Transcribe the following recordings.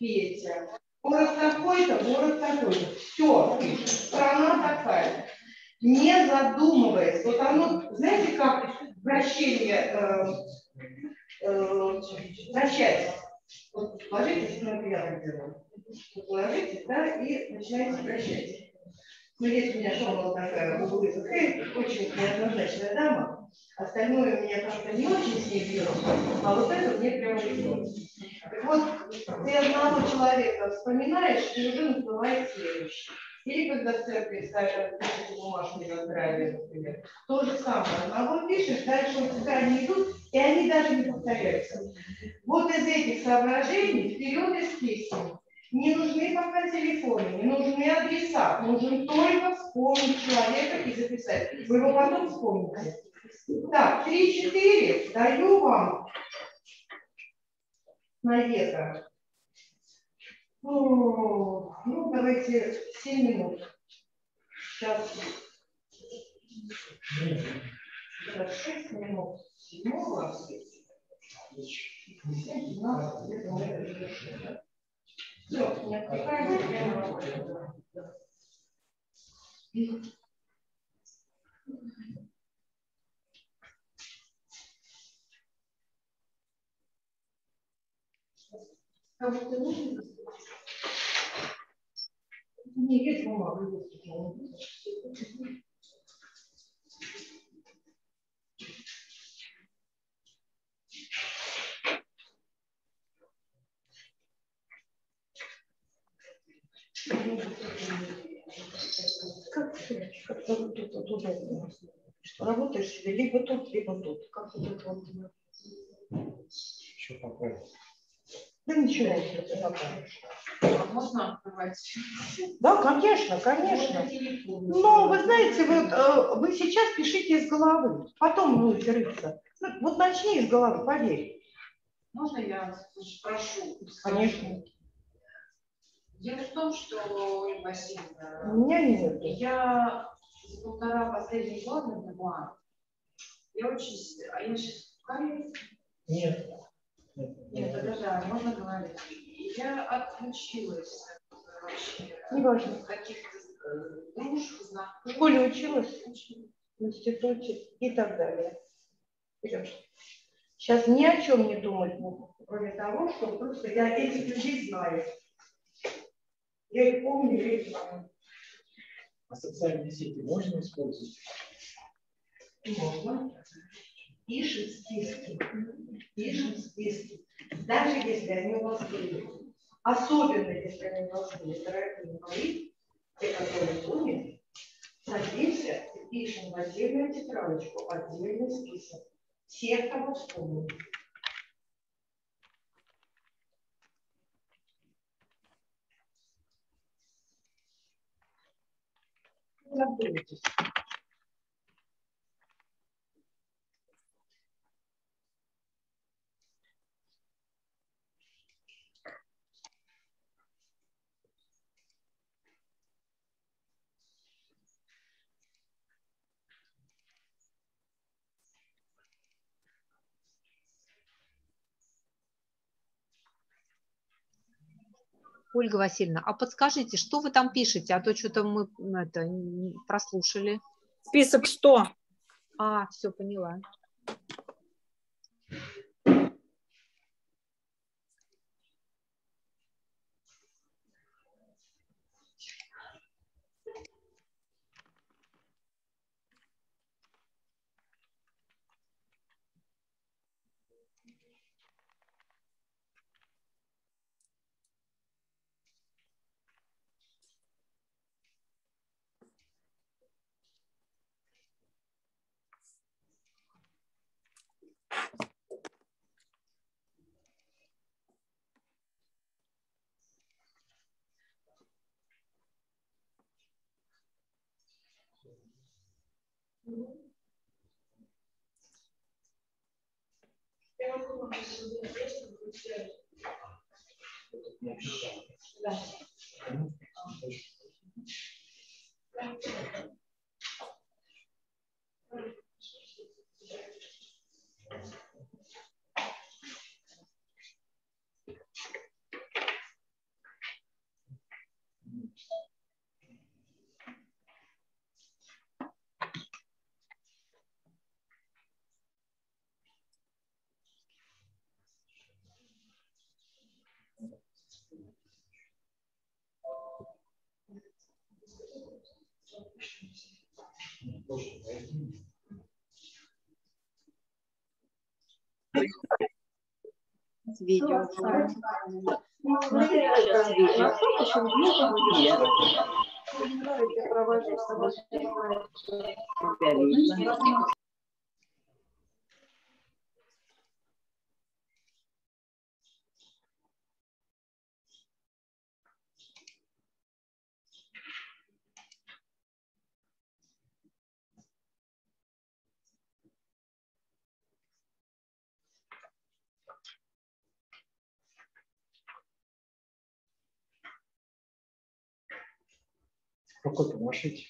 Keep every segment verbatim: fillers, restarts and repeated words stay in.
Петя. Город такой-то, город такой-то. Все, пишет. Страна такая. Не задумываясь. Вот оно, знаете, как вращение, э, э, вращается. Вот ложитесь, ну, я так делаю. Вот ложитесь, да, и начинаете вращать. Ну, есть у меня школа такая, очень неоднозначная дама. Остальное у меня как-то не очень с ней бьет, а вот это мне прямо идет. Так вот, ты одного человека вспоминаешь, и уже называет следующий. Или когда в церкви, скажем, пишете бумажку на здравие, например, то же самое. Одного пишешь, дальше у тебя они идут, и они даже не повторяются. Вот из этих соображений вперед из песни. Не нужны пока телефоны, не нужны адреса, нужно только вспомнить человека и записать. Вы его потом вспомните. Так, три-четыре даю вам на века. Ну, ну, давайте семь минут. Сейчас. Сейчас шесть минут седьмого. семь-двенадцать, где-то мы это завершим. Все, не отвлекаемся, прямо работаем. Кому-то нужно? Не, есть бумага, есть. Как, как тут, тут, тут удобно? Что работаешь себе либо тут, либо тут. Как тут это вот? Еще поправить. Да ничего, если ты поправишь. А можно открывать? Да, конечно, конечно. Но вы знаете, вот вы сейчас пишите из головы, потом будете рыться. Ну, вот начни из головы, поверь. Можно я прошу? Конечно. Дело в том, что, Ольга Васильевна, У меня нет. Я за полтора последних года, два, я очень... А я сейчас пукаю? Нет. Нет, это да, можно говорить. Я отключилась вообще от каких-то дружб, знакомых. В школе училась, в институте и так далее. Вперед. Сейчас ни о чем не думать могу, кроме того, что просто я этих людей знаю. Я их помню, я их знаю. А социальные сети можно использовать? Можно. Пишем списки. Пишем списки. Даже если они у вас были. Особенно, если они у вас были. Дорогие мои, те, которые помнят, садимся и пишем в отдельную тетрадочку, отдельный список. Всех, кого вспомним. Забудетесь. Ольга Васильевна, а подскажите, что вы там пишете? А то что-то мы это, прослушали. Список сто. А, все, поняла. Видео. Рукой помашите.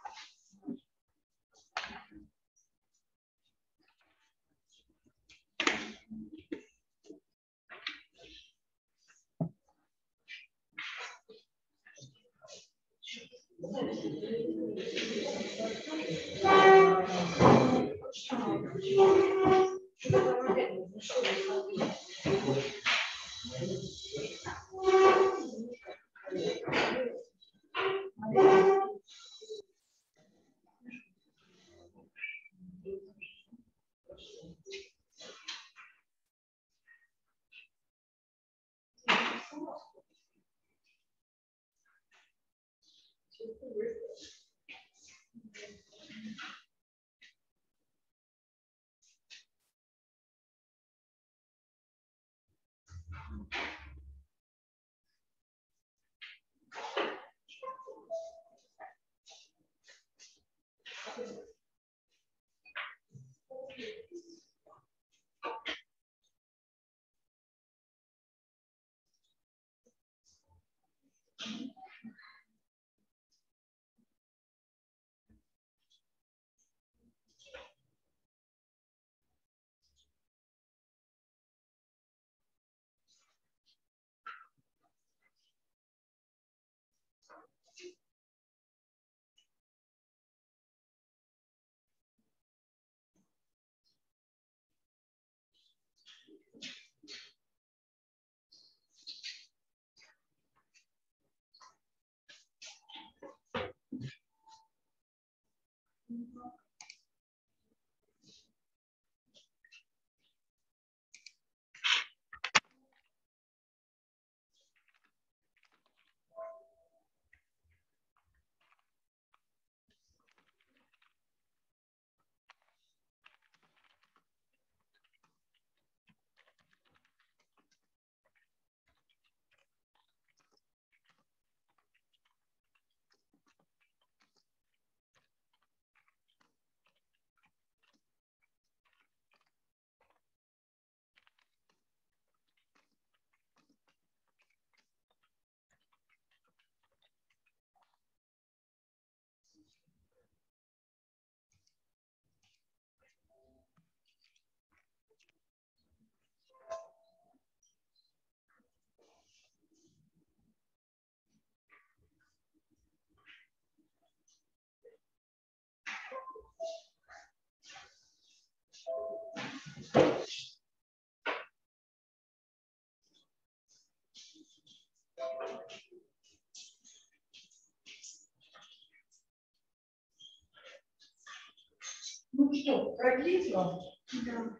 Ну что, продлить вам? Да.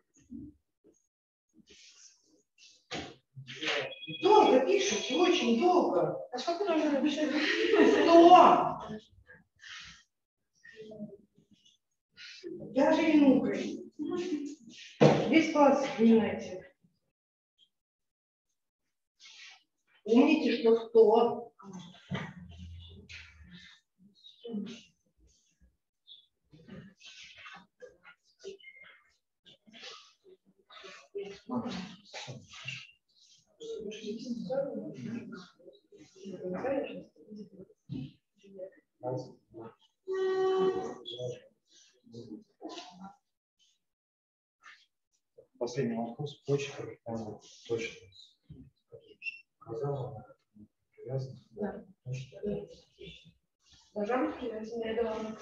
Долго пишете, очень долго. А сколько нужно написать? Сто! Даже минутой. Весь класс понимаете. Помните, что сто. Последний вопрос. Почта, там точно. Сказала, привязана. Да. Ножам привязаны, я дала.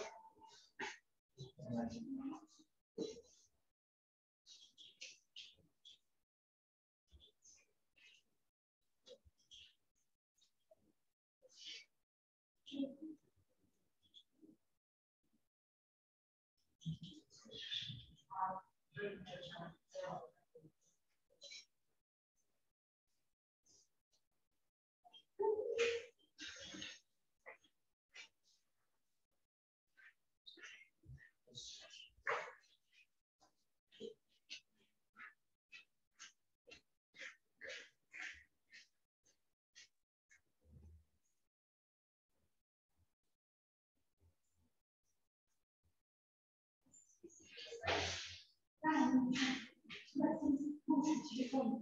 Телефон.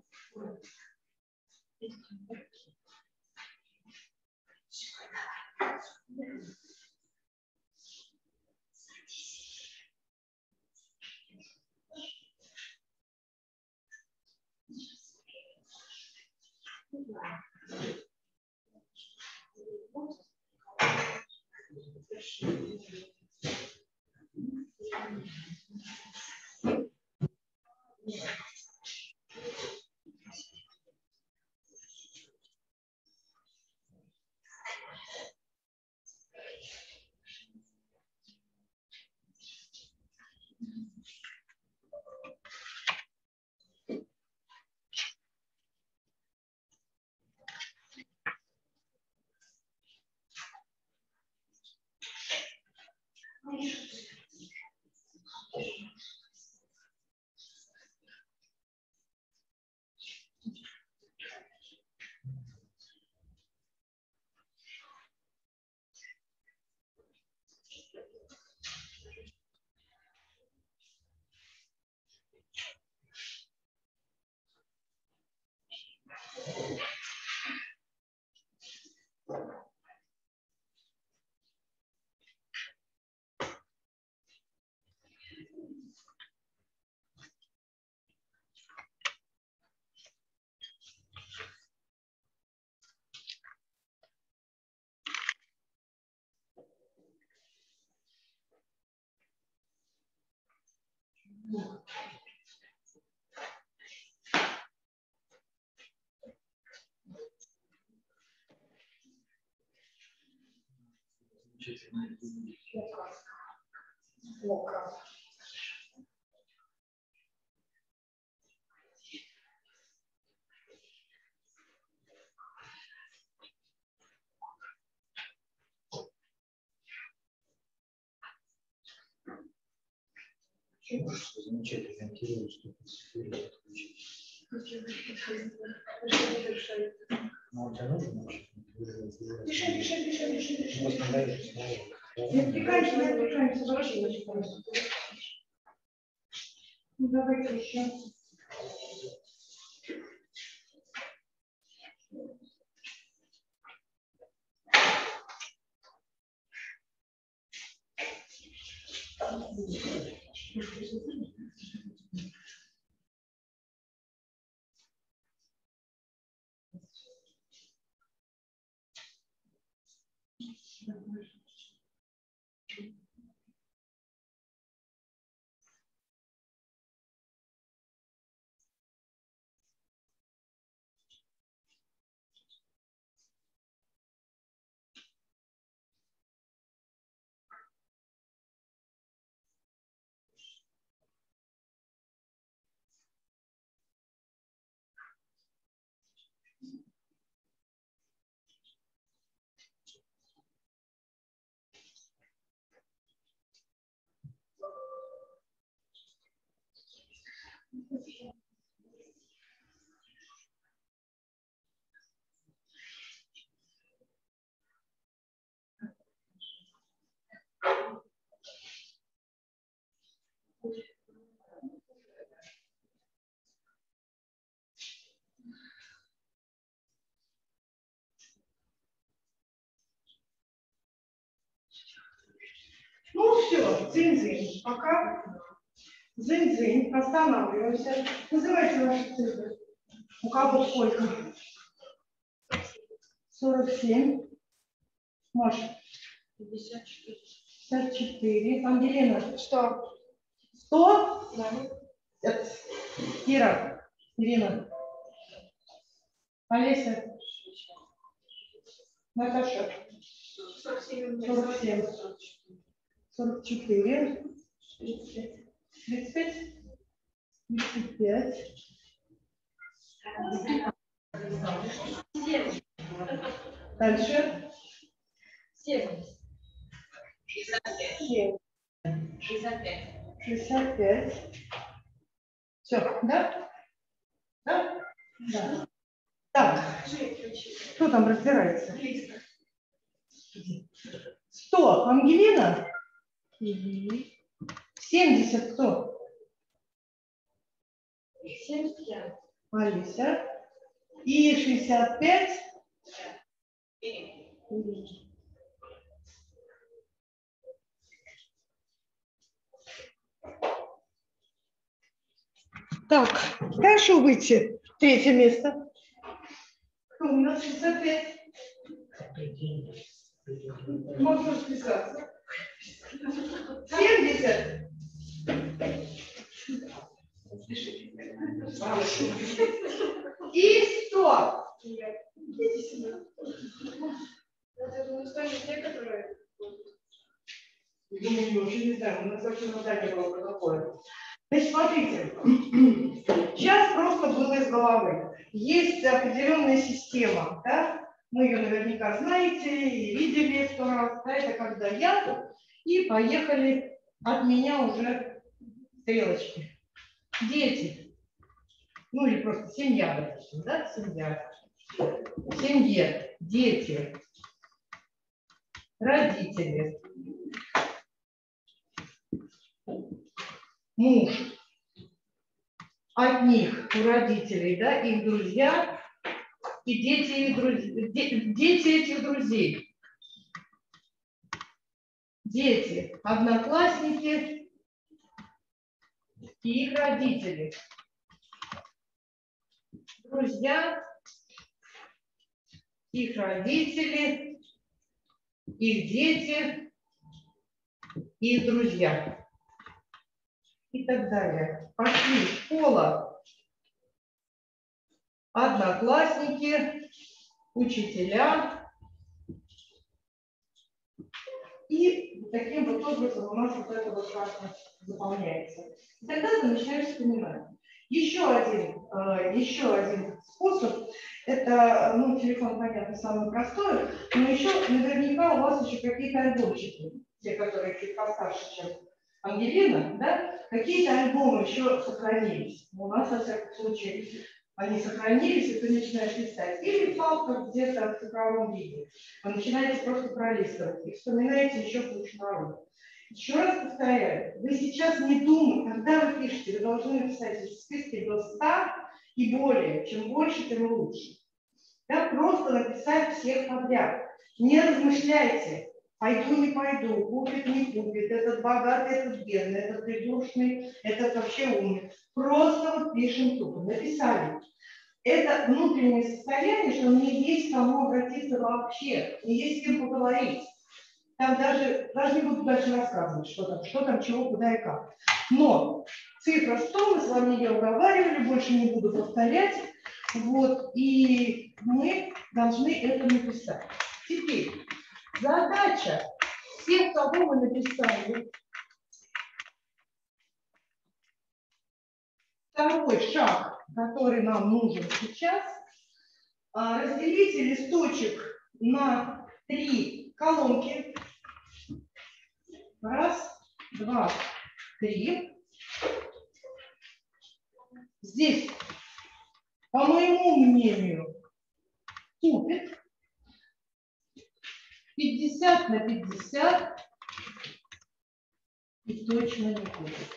Лока. Можешь замечательно ориентировать, что подключить. Ну, у тебя нужно научить? Пиши, пиши, пиши, пиши, пиши. Просто дальше снова. Не отвлекайся, не отвлекайся, вообще не отвлекайся. Ну, давайте еще. Ну все, дзынь-дзынь. Пока. Дзынь-дзынь. Останавливаемся. Называйте ваши цифры. У кого сколько? сорок семь. Маша. пятьдесят четыре. пятьдесят четыре. Ангелина. Что? сто? Да. Кира. Ирина. Олеся. Наташа. сорок семь. сорок семь. сорок четыре. тридцать пять. тридцать пять. Дальше. семь. семь. шестьдесят пять. шестьдесят пять. Все, да? Да? Да. Так, кто там разбирается? сто. Ангелина? семьдесят кто? семьдесят я. Алиса. И шестьдесят пять? Так, хорошо выйти. Третье место. Кто у нас шестьдесят пять? Можно расписаться. семьдесят. И сто. Я вообще не знаю, у нас вообще задание было такое. Значит, смотрите, сейчас просто было из головы. Есть определенная система, да? Мы ее наверняка знаете и видели сто раз. Да? Это когда я, и поехали от меня уже стрелочки. Дети. Ну или просто семья, допустим, да? Семья. В семье дети, родители, муж, от них, у родителей, да, их друзья и дети, их друзей, дети этих друзей. Дети, одноклассники и их родители. Друзья, их родители, их дети, их друзья. И так далее. Пошли. Школа, одноклассники, учителя. И таким вот образом у нас вот это вот как-то заполняется. И тогда ты начинаешь вспоминать. Еще один, еще один способ, это, ну, телефон, понятно, самый простой, но еще наверняка у вас еще какие-то альбомчики, те, которые чуть постарше, чем Ангелина, да, какие-то альбомы еще сохранились. У нас, во всяком случае, они сохранились, и ты начинаешь листать. Или палка где-то в цифровом виде. Вы начинаете просто пролистывать и вспоминаете еще кучу народу. Еще раз повторяю, вы сейчас не думайте, когда вы пишете, вы должны написать в списке до ста и более. Чем больше, тем лучше. Да, просто написать всех подряд. Не размышляйте. Пойду, не пойду, купит, не купит, этот богатый, этот бедный, этот придурочный, этот вообще умный. Просто вот пишем тупо. Написали. Это внутреннее состояние, что не есть кому обратиться вообще, не есть с кем поговорить. Там даже, даже не буду дальше рассказывать, что там, что там, чего, куда и как. Но цифра сто, мы с вами ее уговаривали, больше не буду повторять. Вот, и мы должны это написать. Теперь задача всех, кого мы написали. Второй шаг, который нам нужен сейчас, разделите листочек на три колонки. Раз, два, три. Здесь, по моему мнению, купит пятьдесят на пятьдесят и точно не купит.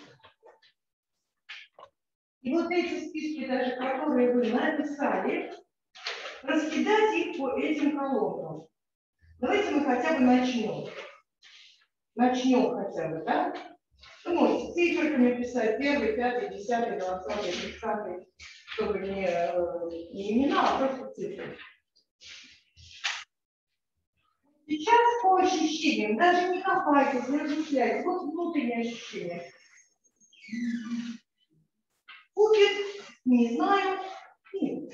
И вот эти списки, даже которые вы написали, раскидать их по этим колонкам. Давайте мы хотя бы начнем. Начнем хотя бы, да? Вы можете циферками писать первый, пятый, десятый, двадцатый, тридцатый, чтобы не, не имена, а просто цифры. Сейчас по ощущениям, даже не копайтесь, не размышляйте, вот внутреннее ощущение. Купит, не знаю, нет.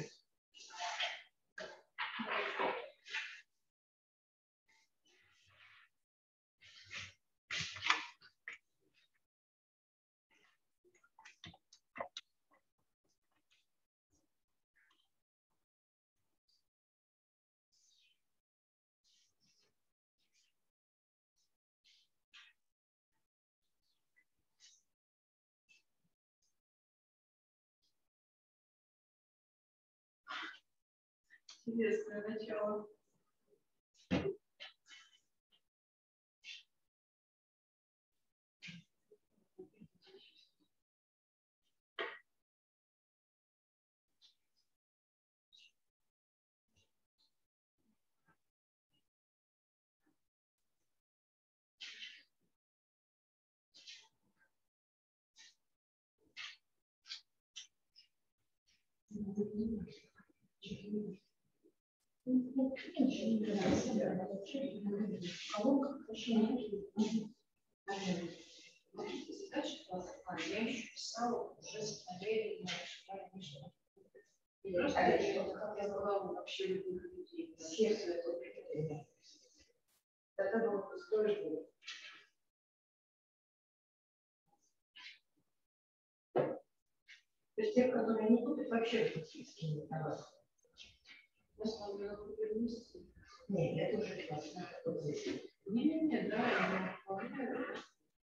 Интересное начало. Задача классная. Я еще писала уже с намерением, что просто как я была вообще любых людей. Сердце это. Тогда было пустое. То есть те, которые не купят, вообще скинут на вас. Я смотрю, нет, это уже классно. Нет, нет, да, я вполне.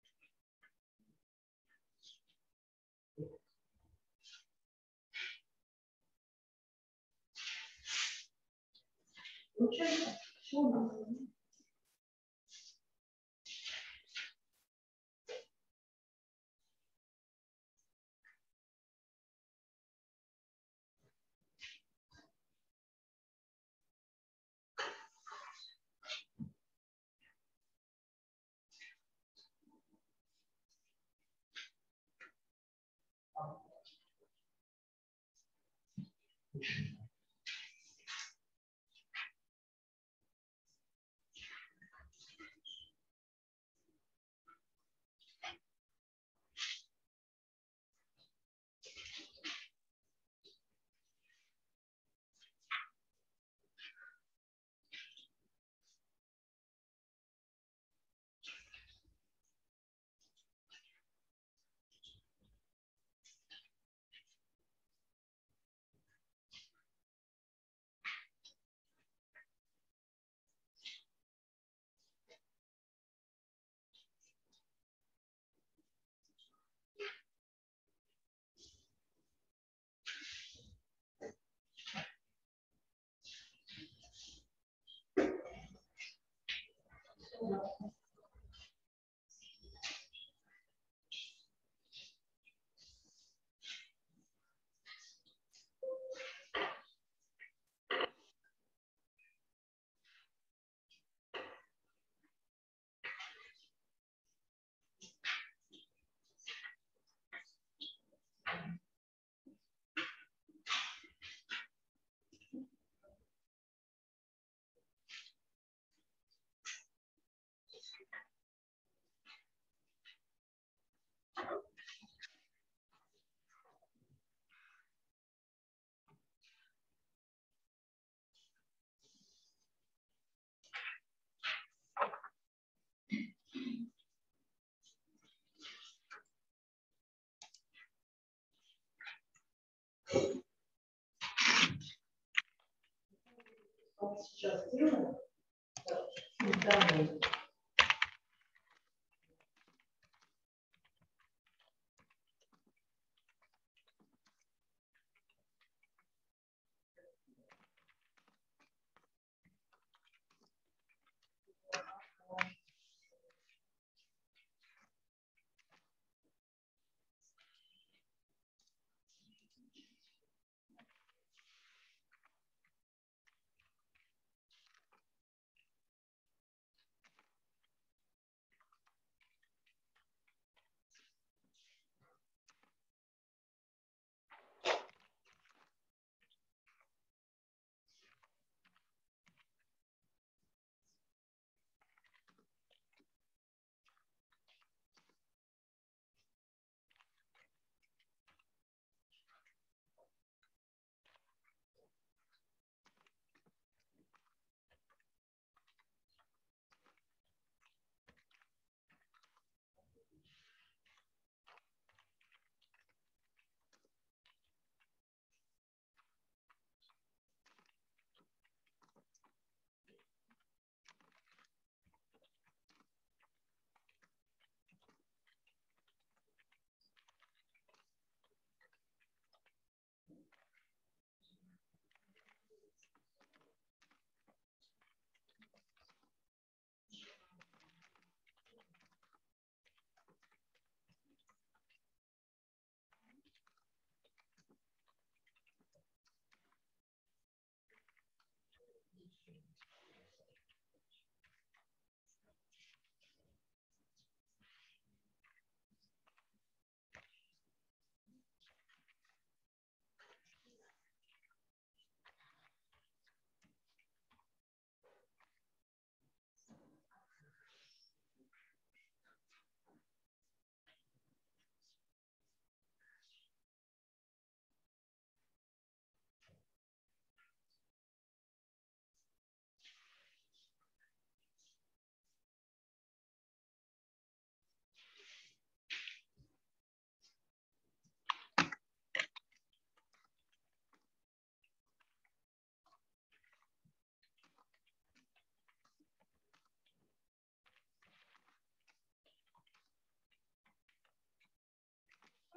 Получается, все у нас. Сейчас сделаем. Да.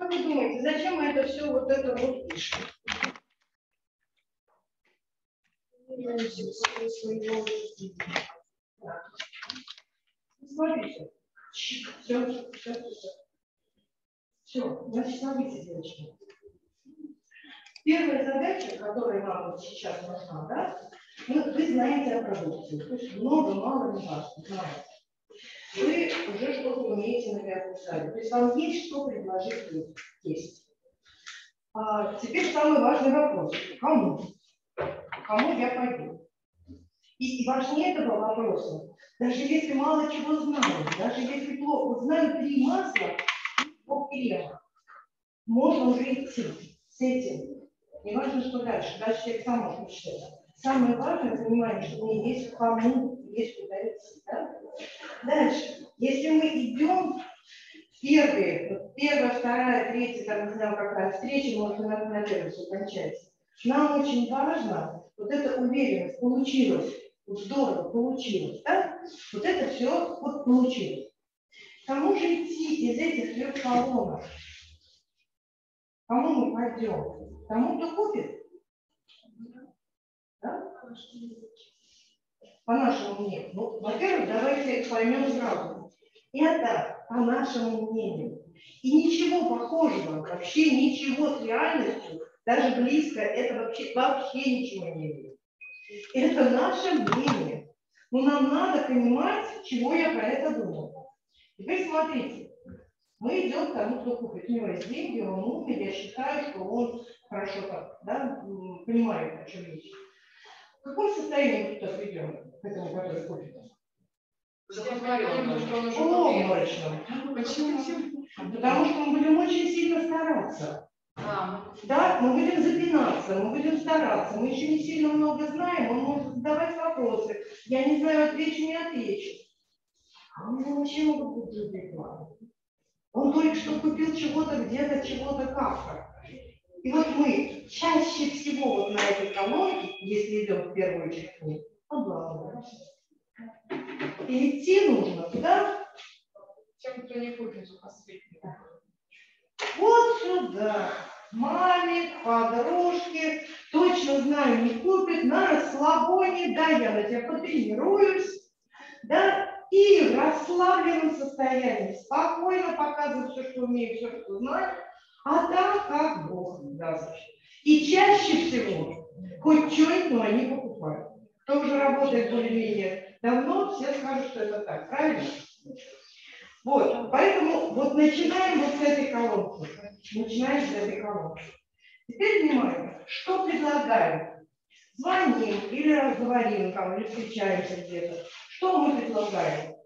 Как вы думаете, зачем мы это все вот это вот пишем? Смотрите. Все, все, все. Все, значит, смотрите, девочки. Первая задача, которая нам вот сейчас нужна, да, ну, вы знаете о продукции, то есть много, мало, не важно, знаете. Вы уже что-то умеете, наверное, писать. То есть вам есть что предложить людям. Есть. А теперь самый важный вопрос. Кому? Кому я пойду? И, и важнее этого вопроса, даже если мало чего знаю, даже если плохо, знаю три масла, по крема, можно уже идти с этим. Не важно, что дальше. Дальше человек сам может читать. Самое важное понимание, что мне есть кому, есть куда идти. Да? Дальше. Если мы идем первые, первая, вторая, третья, там, не знаю, какая встреча, может, на, на первой все кончается. Нам очень важно вот эта уверенность, получилось, вот здорово получилось, да? Вот это все вот получилось. Кому же идти из этих трех колонок? Кому мы пойдем? Кому кто купит? Да? По нашему мнению. Ну, во-первых, давайте поймем сразу. Это по нашему мнению. И ничего похожего, вообще ничего с реальностью, даже близко, это вообще, вообще ничего не имеет. Это наше мнение. Но нам надо понимать, чего я про это думаю. Теперь смотрите. Мы идем к тому, кто купит. У него есть деньги, он умный, я считаю, что он хорошо так, да, понимает, о чем речь. В каком состоянии мы туда придем, к этому, который купит? Полуобморочном. Почему? Потому что мы будем очень сильно стараться. А. Да, мы будем запинаться, мы будем стараться. Мы еще не сильно много знаем, он может задавать вопросы. Я не знаю, отвечу, не отвечу. А у него вообще могут быть другие планы. Он только что купил чего-то где-то, чего-то как-то. И вот мы чаще всего вот на этой колонке, если идем в первую очередь, обламываемся. И идти нужно туда, Тем, кто не купит последний. вот сюда. Маме, подружке, точно знаю, не купит, на расслабоне, да, я на тебя потренируюсь, да, и в расслабленном состоянии спокойно показываю все, что умею, все, что знаю, а там как Бог даст. И чаще всего хоть что-нибудь, но они покупают. Кто уже работает более-менее давно, все скажут, что это так, правильно? Вот, поэтому вот начинаем вот с этой колонки. Начинаем с этой колонки. Теперь внимание, что предлагаем? Звоним или разговариваем там, или встречаемся где-то. Что мы предлагаем?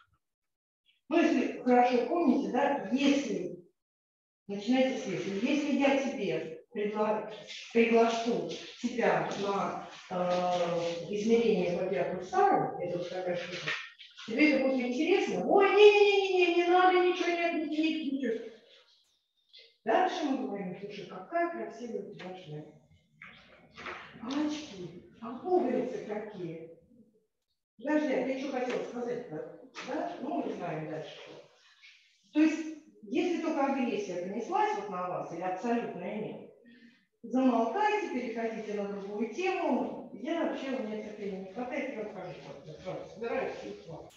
Ну, если хорошо помните, да, если, начинайте с если, если я тебе пригла... приглашу тебя на э, измерение по биопульсару, это вот такая штука, тебе это будет интересно? Ой, не-не-не, не надо, ничего нет, ничего, ничего. Дальше мы говорим, слушай, какая красивая у тебя шляпа. А очки, а пуговицы какие. Подожди, я еще хотела сказать, да? Да? Ну, мы знаем дальше. То есть, если только агрессия понеслась вот на вас, или абсолютная нет, замолкайте, переходите на другую тему. Я вообще, у меня терпения не хватает, я расскажу, собираюсь и слова.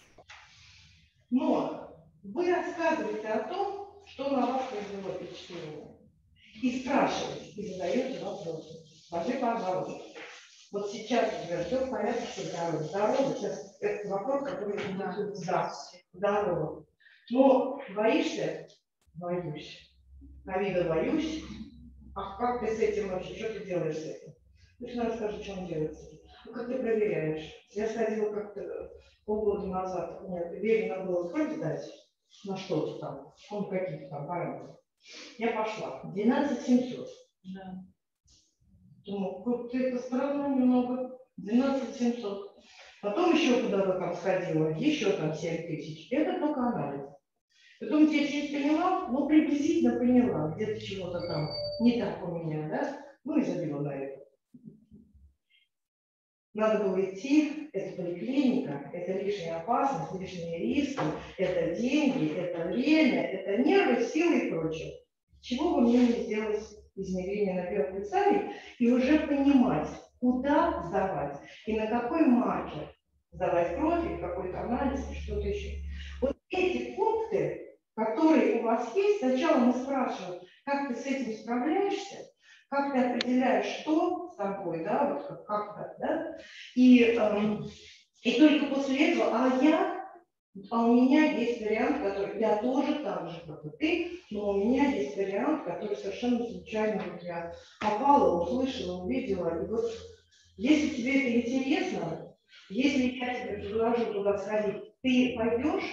Но вы рассказываете о том, что на вас произвело впечатление. И спрашиваете, и задаете вопросы. Скажи, пожалуйста, вот сейчас у тебя все в порядке со здоровьем. Здорово, сейчас это вопрос, который да, да, здорово. Но боишься? Боюсь. Ковида боюсь. А как ты с этим вообще? Что ты делаешь с этим? Пусть нам скажи, что он делает с этим. Ну, как ты проверяешь? Я сходила как-то полгода назад, у меня велено было кровь сдать на что-то там, он какие-то там параметры. Я пошла. двенадцать семьсот. Да. Думаю, вот это странно немного. двенадцать семьсот. Потом еще куда-то там сходила, еще там семь тысяч. Это только анализ. Потом я чуть поняла, ну приблизительно поняла, где-то чего-то там не так у меня, да? Ну и забила на это. Надо было идти, это поликлиника, это лишняя опасность, лишние риски, это деньги, это время, это нервы, силы и прочее. чего бы мне не сделать измерение на биопульсаре и уже понимать, куда сдавать и на какой маркер сдавать кровь, или какой-то анализ, или что-то еще. Вот эти пункты, которые у вас есть, сначала мы спрашиваем, как ты с этим справляешься, как ты определяешь, что с тобой, да, вот как, как-то, да, и, эм, и только после этого, а я, а у меня есть вариант, который, я тоже так же, как и ты, но у меня есть вариант, который совершенно случайно вот я попала, услышала, увидела, и вот если тебе это интересно, если я тебе предложу туда сходить, ты пойдешь?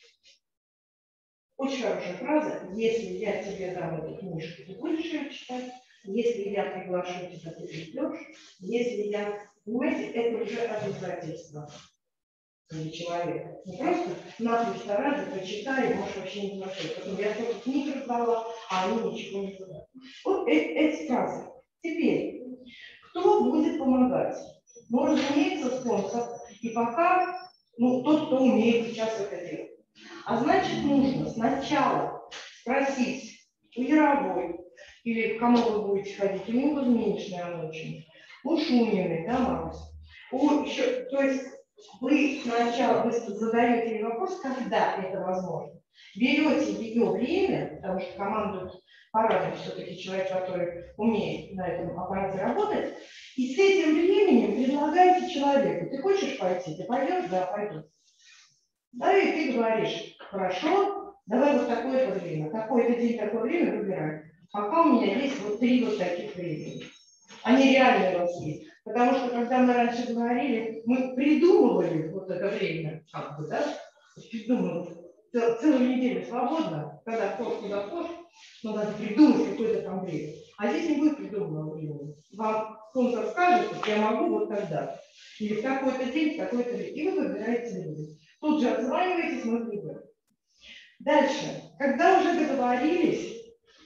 Очень хорошая фраза. Если я тебе дам эту книжку, ты будешь ее читать. Если я приглашу тебя, ты придешь. Если я... Понимаете, это уже обязательство для человека. Не просто на полтора раза прочитай, можешь вообще не слушать. Потом я только книг раздала, а они ничего не туда. Вот эти, эти фразы. Теперь, кто будет помогать? Ну, разумеется, спонсор. И пока, ну, тот, кто умеет сейчас это делать. А значит, нужно сначала спросить у Яровой, или кому вы будете ходить, у него Кузьминичной очень, у Шуниной, да, Марусь? У еще, то есть вы сначала вы задаете ей вопрос, когда это возможно. Берете ее время, потому что командует парадом все-таки человек, который умеет на этом аппарате работать, и с этим временем предлагаете человеку, ты хочешь пойти, ты пойдешь, да, пойду. Да, и ты говоришь, хорошо, давай вот такое-то время, такой-то день, такое время выбирай. Пока у меня есть вот три вот таких времени. Они реально у вас есть. Потому что, когда мы раньше говорили, мы придумывали вот это время, как бы, да, придумывали. Целую неделю свободно, когда хочешь, куда хочешь, но надо придумать какое-то там время. А здесь не будет придуманного времени. Вам спонсор скажет, что я могу вот тогда. Или в такой-то день, в такой-то день. И вы выбираете время. Тут же отзваниваетесь, мы придем. Дальше. Когда уже договорились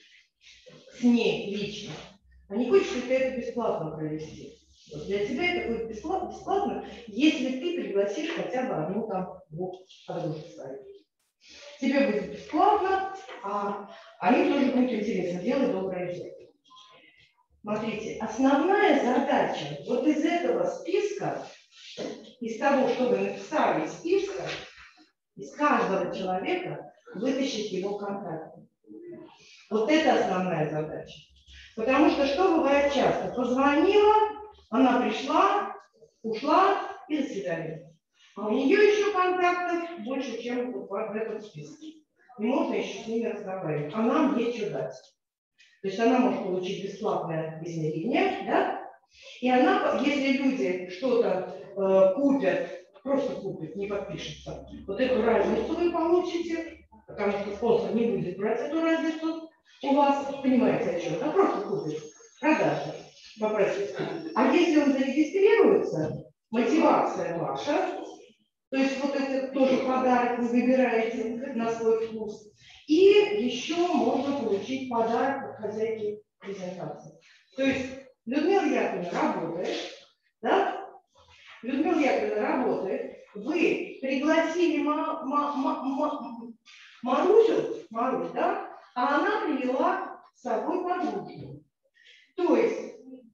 с ней лично, а не хочешь ли ты это бесплатно провести? Вот для тебя это будет бесплатно, бесплатно, если ты пригласишь хотя бы одну там вот подружку свою. Тебе будет бесплатно, а они тоже будет интересно. Делай доброе дело. Смотрите, основная задача вот из этого списка, из того, что вы написали из списка, из каждого человека вытащить его контакты. Вот это основная задача. Потому что что бывает часто? Позвонила, она пришла, ушла и до свидания. А у нее еще контактов больше, чем в этом списке. И можно еще с ними разговаривать. А нам есть что дать. То есть она может получить бесплатное измерение, да? И она, если люди что-то э, купят, просто купят, не подпишется, вот эту разницу вы получите, потому что спонсор не будет брать эту разницу у вас, понимаете, о чем? Да, просто купит, продажа, попросит. А если он зарегистрируется, мотивация ваша, то есть вот это тоже подарок вы выбираете на свой вкус. И еще можно получить подарок от хозяйки презентации. То есть Людмила Яковлевна работает, да? Людмила Яковлевна работает. Вы пригласили ма ма ма ма Марусю, Марусь, да? А она привела с собой подружку. То есть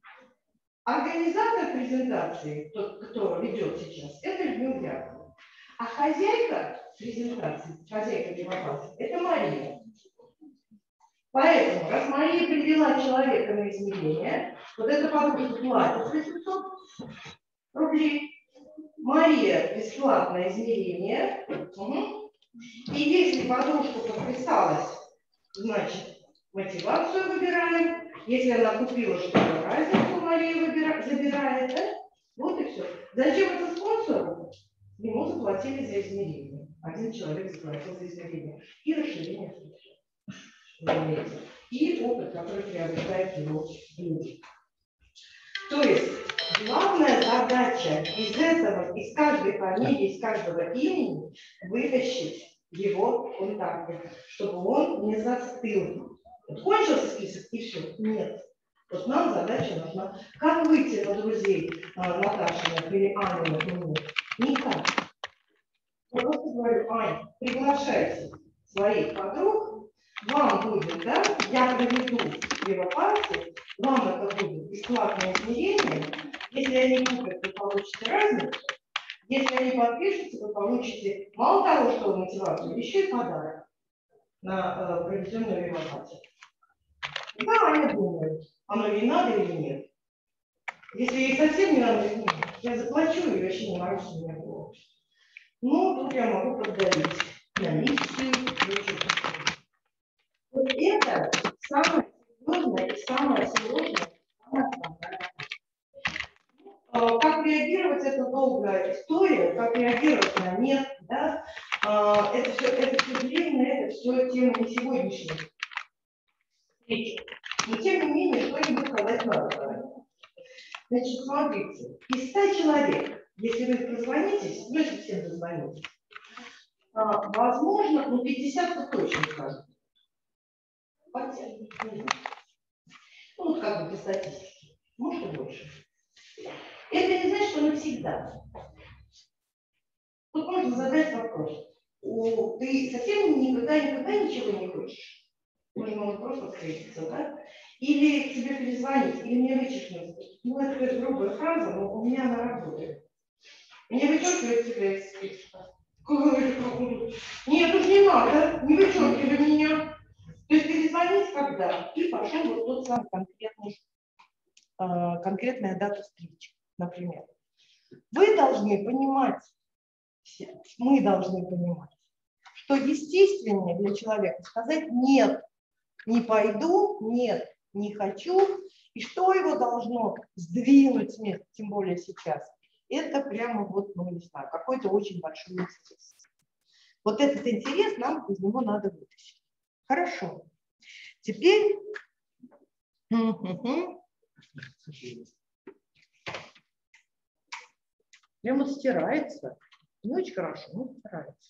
организатор презентации, тот, кто ведет сейчас, это Людмила Яковлевна. А хозяйка презентации, хозяйка демократии, это Мария. Поэтому, раз Мария привела человека на измерение, вот эта подружка платит восемьсот рублей, Мария бесплатное измерение, угу. И если подружка подписалась, значит, мотивацию выбираем, если она купила что-то, разницу Мария выбирает, забирает, да? Вот и все. Зачем это спонсору? Ему заплатили за измерение. Один человек заплатил за измерение. И расширение случая. И опыт, который приобретает его люди. То есть главная задача из этого, из каждой фамилии, из каждого имени вытащить его контакты, чтобы он не застыл. Вот кончился список и все. Нет. Вот нам задача нужна. Как выйти на друзей Наташиных или Аниных? Никак. Я просто говорю, Ань, приглашайте своих подруг вам будет, да, я проведу привопарции, вам это будет бесплатное измерение. Если они купят, вы получите разницу. Если они подпишутся, вы получите мало того, что мотивацию, еще и подарок на э, проведенную привопарцию. Да, они думают, оно ей надо или нет. Если ей совсем не надо, я заплачу и вообще не морочу меня было. Ну, тут я могу поддавить на миссию. Вот это самое серьезное и самое сложное. Как реагировать, это долгая история, как реагировать на нет, да? Это все, это все длинно, это все тема не сегодняшней встречи. Но тем не менее, что-нибудь сказать надо. Значит, смотрите, из ста человек, если вы позвонитесь, ну, если всем дозвонитесь, возможно, ну, пятьдесят точно скажут. Ну, вот как бы по статистике, может и больше. Это не значит, что навсегда. Тут можно задать вопрос. О, ты совсем никогда, никогда ничего не хочешь? Можно может просто встретиться, да? Или к тебе перезвонить, или мне вычеркнуть. Ну, это, конечно, грубая фраза, но у меня она работает. Мне вычеркивает тебя из списка. Нет, уж не надо, не вычеркивай меня. То есть перезвонить когда? И пошел вот тот самый конкретный, э, конкретная дата встречи, например. Вы должны понимать, мы должны понимать, что естественнее для человека сказать «нет, не пойду», «нет, не хочу», и что его должно сдвинуть с места, тем более сейчас, это прямо вот, ну не знаю, какой-то очень большой интерес. Вот этот интерес нам из него надо вытащить. Хорошо. Теперь прямо стирается. Не очень хорошо, но стирается.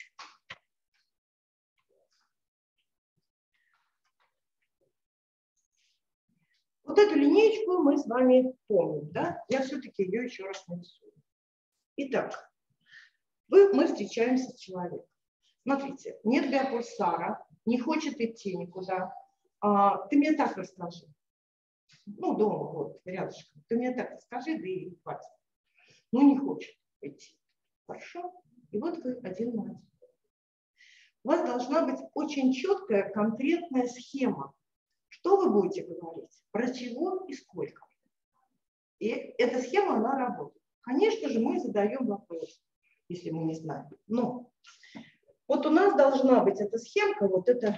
Вот эту линеечку мы с вами помним, да? Я все-таки ее еще раз нарисую. Итак, вы, мы встречаемся с человеком. Смотрите, нет биопульсара, не хочет идти никуда. А, ты мне так расскажи. Ну, дома, вот, рядышком. Ты мне так расскажи, да и хватит. Ну, не хочет идти. Хорошо? И вот вы один на один. У вас должна быть очень четкая, конкретная схема. Что вы будете говорить, про чего и сколько. И эта схема, она работает. Конечно же, мы задаем вопрос, если мы не знаем. Но вот у нас должна быть эта схемка, вот это,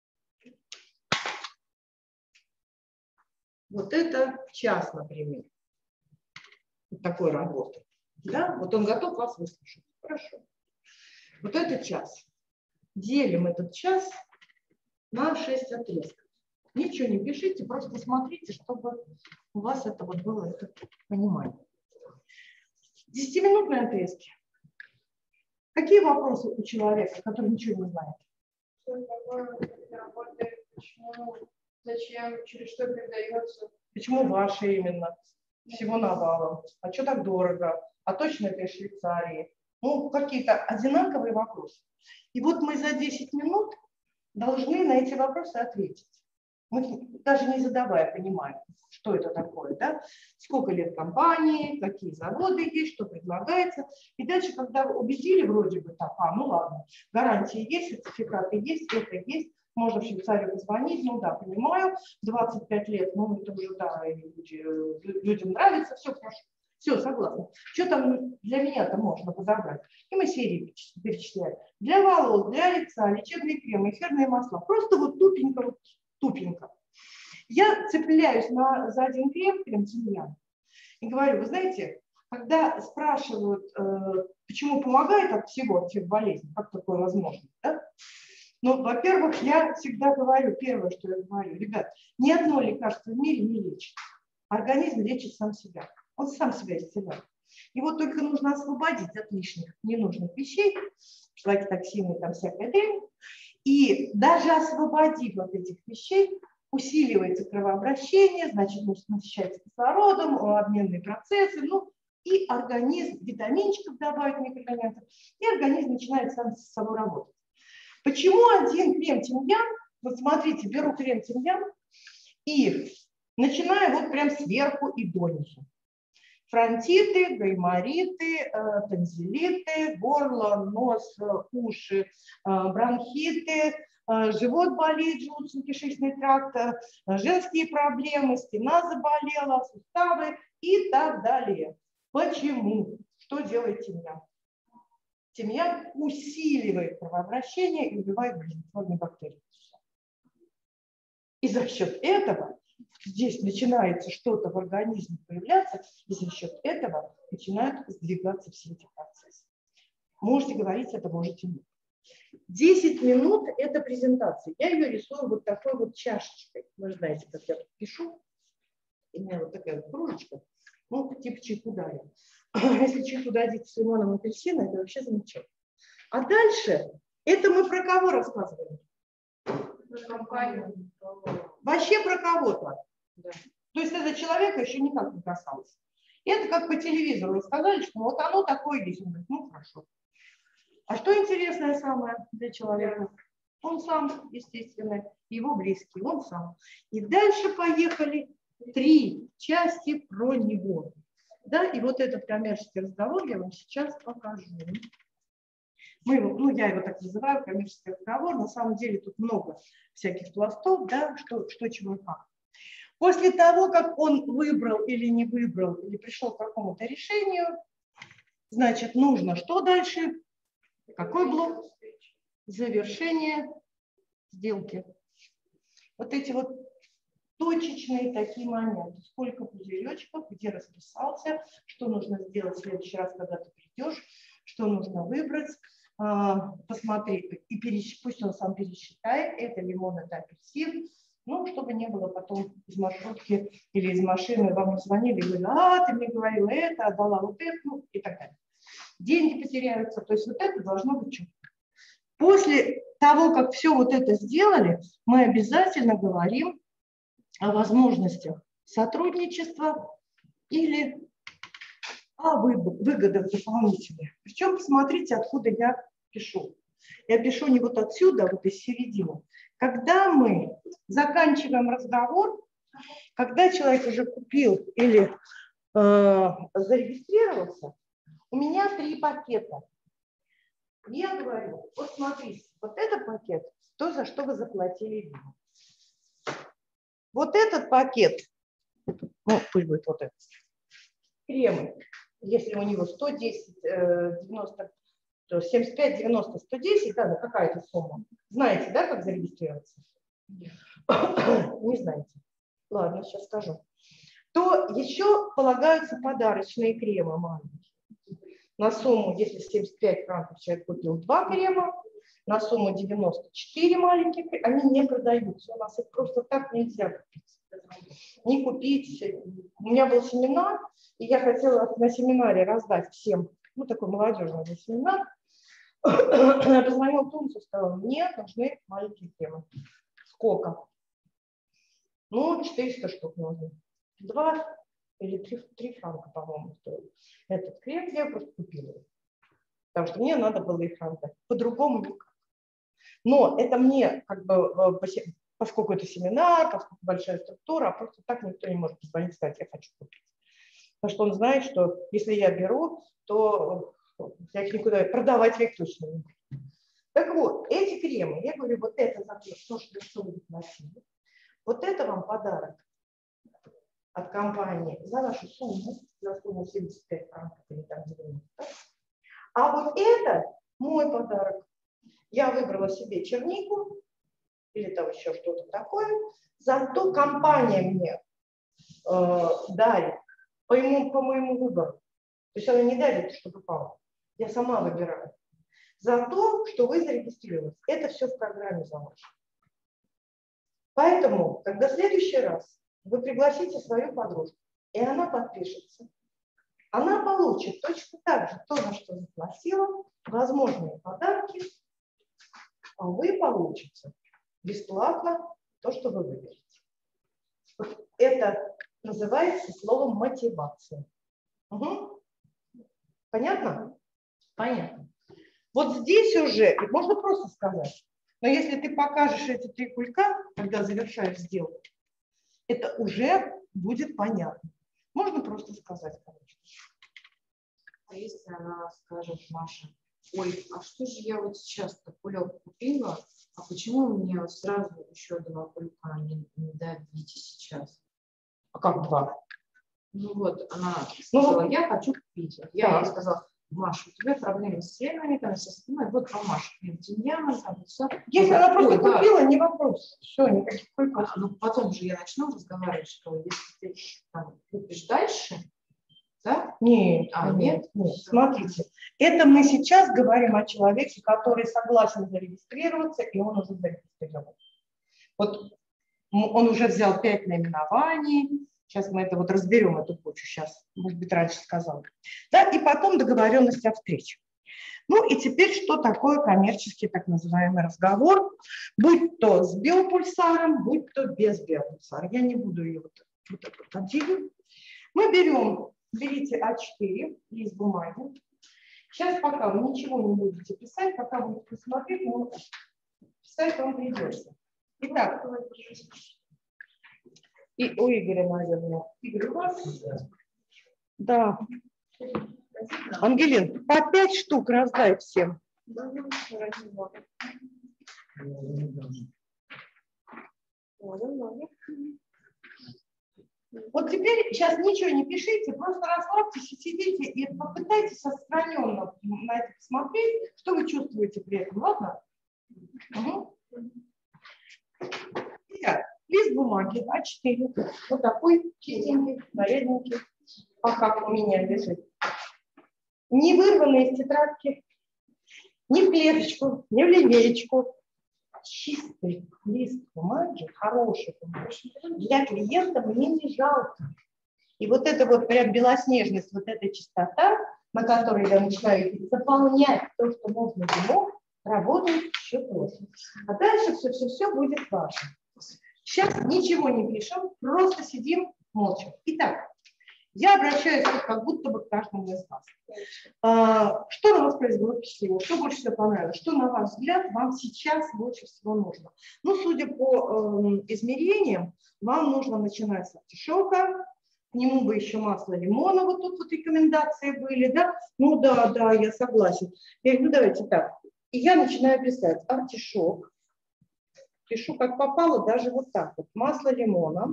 вот это час, например, вот такой работы. Да? Вот он готов вас выслушать. Хорошо. Вот это час. Делим этот час на шесть отрезков. Ничего не пишите, просто смотрите, чтобы у вас это вот было это понимание. Десятиминутные отрезки. Какие вопросы у человека, который ничего не знает? Что такое работает, почему, зачем, через что передается? Почему ваши именно? Всего навалом. А что так дорого? А точно это из Швейцарии? Ну, какие-то одинаковые вопросы. И вот мы за десять минут должны на эти вопросы ответить. Мы даже не задавая понимаем, что это такое, да? Сколько лет компании, какие заводы есть, что предлагается. И дальше, когда вы убедили вроде бы так, а, ну ладно, гарантии есть, сертификаты есть, это есть, можно в Швейцарию позвонить, ну да, понимаю, двадцать пять лет, ну это уже, да, люди, людям нравится, все хорошо, все, согласна. Что там для меня-то можно подобрать? И мы серии перечисляем. Для волос, для лица, лечебные кремы, эфирные масла. Просто вот тупенько, вот тупенько. Я цепляюсь на, за один крем, крем тимьян, и говорю, вы знаете, когда спрашивают, э, почему помогает от всего, от всех болезней, как такое возможно, да? Ну, во-первых, я всегда говорю, первое, что я говорю, ребят, ни одно лекарство в мире не лечит. Организм лечит сам себя. Он сам себя исцеляет. Его только нужно освободить от лишних ненужных вещей, шлаки, токсины, там всякая дрянь. И даже освободив от этих вещей, усиливается кровообращение, значит, насыщается кислородом, обменные процессы, ну, и организм, витаминчиков добавить, микроэлементов, и организм начинает сам с собой работать. Почему один крем тимьян Вот смотрите, беру крем тимьян и начинаю вот прям сверху и донизу. Фронтиты, гаймориты, тонзиллиты, горло, нос, уши, бронхиты, живот болит, желудочно-кишечный тракт, женские проблемы, спина заболела, суставы и так далее. Почему? Что делает тимьян? Тимьян усиливает кровообращение и убивает болезнетворные бактерии. И за счет этого здесь начинается что-то в организме появляться, и за счет этого начинают сдвигаться все эти процессы. Можете говорить это, можете нет. десять минут – это презентация. Я ее рисую вот такой вот чашечкой. Вы знаете, как я тут пишу. У меня вот такая вот кружечка. Ну, типа чайку дали. Если чайку дадите с лимоном и апельсином, это вообще замечательно. А дальше, это мы про кого рассказываем? Про компанию. Вообще про кого-то. Да. То есть это человека еще никак не касалось. Это как по телевизору сказали, что вот оно такое есть. Он говорит, ну хорошо. А что интересное самое для человека? Он сам, естественно, его близкий, он сам. И дальше поехали три части про него. Да, и вот этот коммерческий разговор я вам сейчас покажу. Мы его, ну, я его так называю, коммерческий разговор. На самом деле тут много всяких пластов, да, что, что чего и как. После того, как он выбрал или не выбрал, или пришел к какому-то решению, значит, нужно что дальше? Какой блок? Завершение сделки. Вот эти вот точечные такие моменты. Сколько пузыречков, где расписался, что нужно сделать в следующий раз, когда ты придешь, что нужно выбрать, посмотри, и пересч... пусть он сам пересчитает, это лимон, это апельсин, ну, чтобы не было потом из маршрутки или из машины вам звонили и говорили, а, ты мне говорила это, отдала вот это, ну, и так далее. Деньги потеряются, то есть вот это должно быть четко. После того, как все вот это сделали, мы обязательно говорим о возможностях сотрудничества или о выгодах дополнительных. Причем посмотрите, откуда я пишу. Я пишу не вот отсюда, а вот из середины. Когда мы заканчиваем разговор, когда человек уже купил или э, зарегистрировался, у меня три пакета. Я говорю, вот смотрите, вот этот пакет, то, за что вы заплатили. Вот этот пакет, ну, пусть будет вот этот, кремы, если у него сто десять, девяносто, семьдесят пять, девяносто, сто десять, да, ну какая-то сумма. Знаете, да, как зарегистрироваться? Не знаете. Ладно, сейчас скажу. То еще полагаются подарочные кремы маленькие. На сумму, если семьдесят пять франков человек купил два крема, на сумму девяносто четыре маленьких, они не продаются. У нас их просто так нельзя купить. Не купить. У меня был семинар, и я хотела на семинаре раздать всем, ну, такой молодежный семинар. Я позвонила Тунцу и сказала, мне нужны маленькие кремы. Сколько? Ну, четыреста штук нужно. Два или три, три франка, по-моему, стоит. Этот крем я просто купила. Потому что мне надо было их раздать. По-другому никак. Но это мне, как бы, поскольку это семинар, поскольку большая структура, а просто так никто не может позвонить и сказать, я хочу купить. Потому что он знает, что если я беру, то я их никуда продавать я их точно не буду. Так вот, эти кремы, я говорю, вот это за то, что вы платили. Вот это вам подарок от компании за вашу сумму, за сумму семьдесят пять франков или там девяносто. А вот это мой подарок. Я выбрала себе чернику или там еще что-то такое. Зато компания мне э, дарит по, ему, по моему выбору. То есть она не дарит, что попало. Я сама выбираю. За то, что вы зарегистрировались. Это все в программе заложено. Поэтому, когда в следующий раз вы пригласите свою подружку, и она подпишется, она получит точно так же то, на что заплатила, возможные подарки, а вы получите бесплатно то, что вы выберете. Это называется словом мотивация. Угу. Понятно? Понятно. Вот здесь уже, можно просто сказать, Но если ты покажешь эти три кулька, когда завершаешь сделку, это уже будет понятно. Можно просто сказать, конечно. А если она скажет, Маша, ой, а что же я вот сейчас-то кулек купила, а почему мне вот сразу еще два кулька не, не дадите сейчас? А как два? Ну вот, она сказала, ну, я хочу купить. Я да. ей сказала, Маша, у тебя проблемы с членами, там, со спиной, вот, а Маша, тимьяна, там, все. Если вот, она просто ой, купила, да. не вопрос. Все, никаких кульков. А, ну, потом же я начну разговаривать, что если ты там, купишь дальше, да? Нет, а, нет, нет, нет. Все. Смотрите, это мы сейчас говорим о человеке, который согласен зарегистрироваться, и он уже зарегистрирован. Вот он уже взял пять наименований. Сейчас мы это вот разберем, эту кучу. Сейчас, может быть, раньше сказал. Да, и потом договоренность о встрече. Ну и теперь, что такое коммерческий так называемый разговор, будь то с биопульсаром, будь то без биопульсара. Я не буду ее вот, вот так вот отделить. Мы берем, берите а четыре, лист бумаги. Сейчас пока вы ничего не будете писать, пока будете посмотреть, но писать вам придется. Итак, и у Игоря, наверное. Игорь, у вас? Да. Ангелин, по пять штук раздай всем. Вот теперь сейчас ничего не пишите, просто расслабьтесь и сидите и попытайтесь отстраненно на это посмотреть, что вы чувствуете при этом, ладно? Угу. Итак, лист бумаги а четыре, вот такой чистенький, нарядненький, пока у меня лежит. Не вырванный из тетрадки, ни в клеточку, ни в линеечку. Чистый лист бумаги, хороший бумаги, для клиента мне не жалко. И вот это вот прям белоснежность, вот эта чистота, на которой я начинаю заполнять то, что можно ему, работает еще плохо. А дальше все-все-все будет важно. Сейчас ничего не пишем, просто сидим молча. Итак, я обращаюсь как будто бы к каждому из вас. А, что на вас произвело впечатление? Что больше всего понравилось? Что, на ваш взгляд, вам сейчас больше всего нужно? Ну, судя по э, измерениям, вам нужно начинать с артишока, к нему бы еще масло лимона, вот тут вот рекомендации были, да? Ну да, да, я согласен. Я говорю, ну давайте так. И я начинаю писать артишок. Пишу как попало, даже вот так вот. Масло лимона.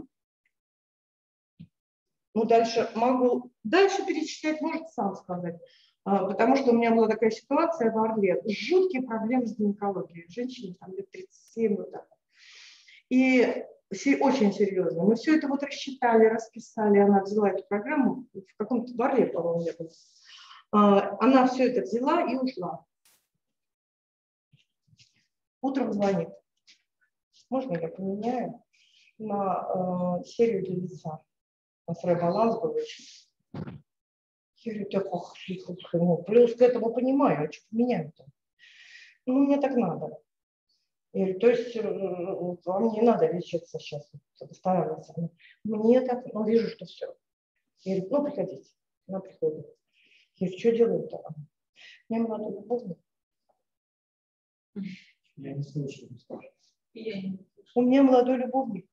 Ну, дальше могу, дальше перечислять, может сам сказать, а, потому что у меня была такая ситуация в Орле, жуткие проблемы с гинекологией, женщине там лет тридцать семь, вот так. И очень серьезно. Мы все это вот рассчитали, расписали, она взяла эту программу, в каком-то в Орле, по-моему, не было. А, она все это взяла и ушла. Утром звонит. Можно я поменяю на э, серию для лица? На свой баланс был очень. Я говорю, так, ох, ну, плюс к этому понимаю, а что поменяю-то? Ну, мне так надо. Я говорю, то есть вам не надо лечиться сейчас, восстанавливаться. Мне так, ну, вижу, что все. Я говорю, ну, приходите. Она приходит. Я говорю, что делают-то? Мне молодой любовник. Я не слышу. У меня молодой любовник.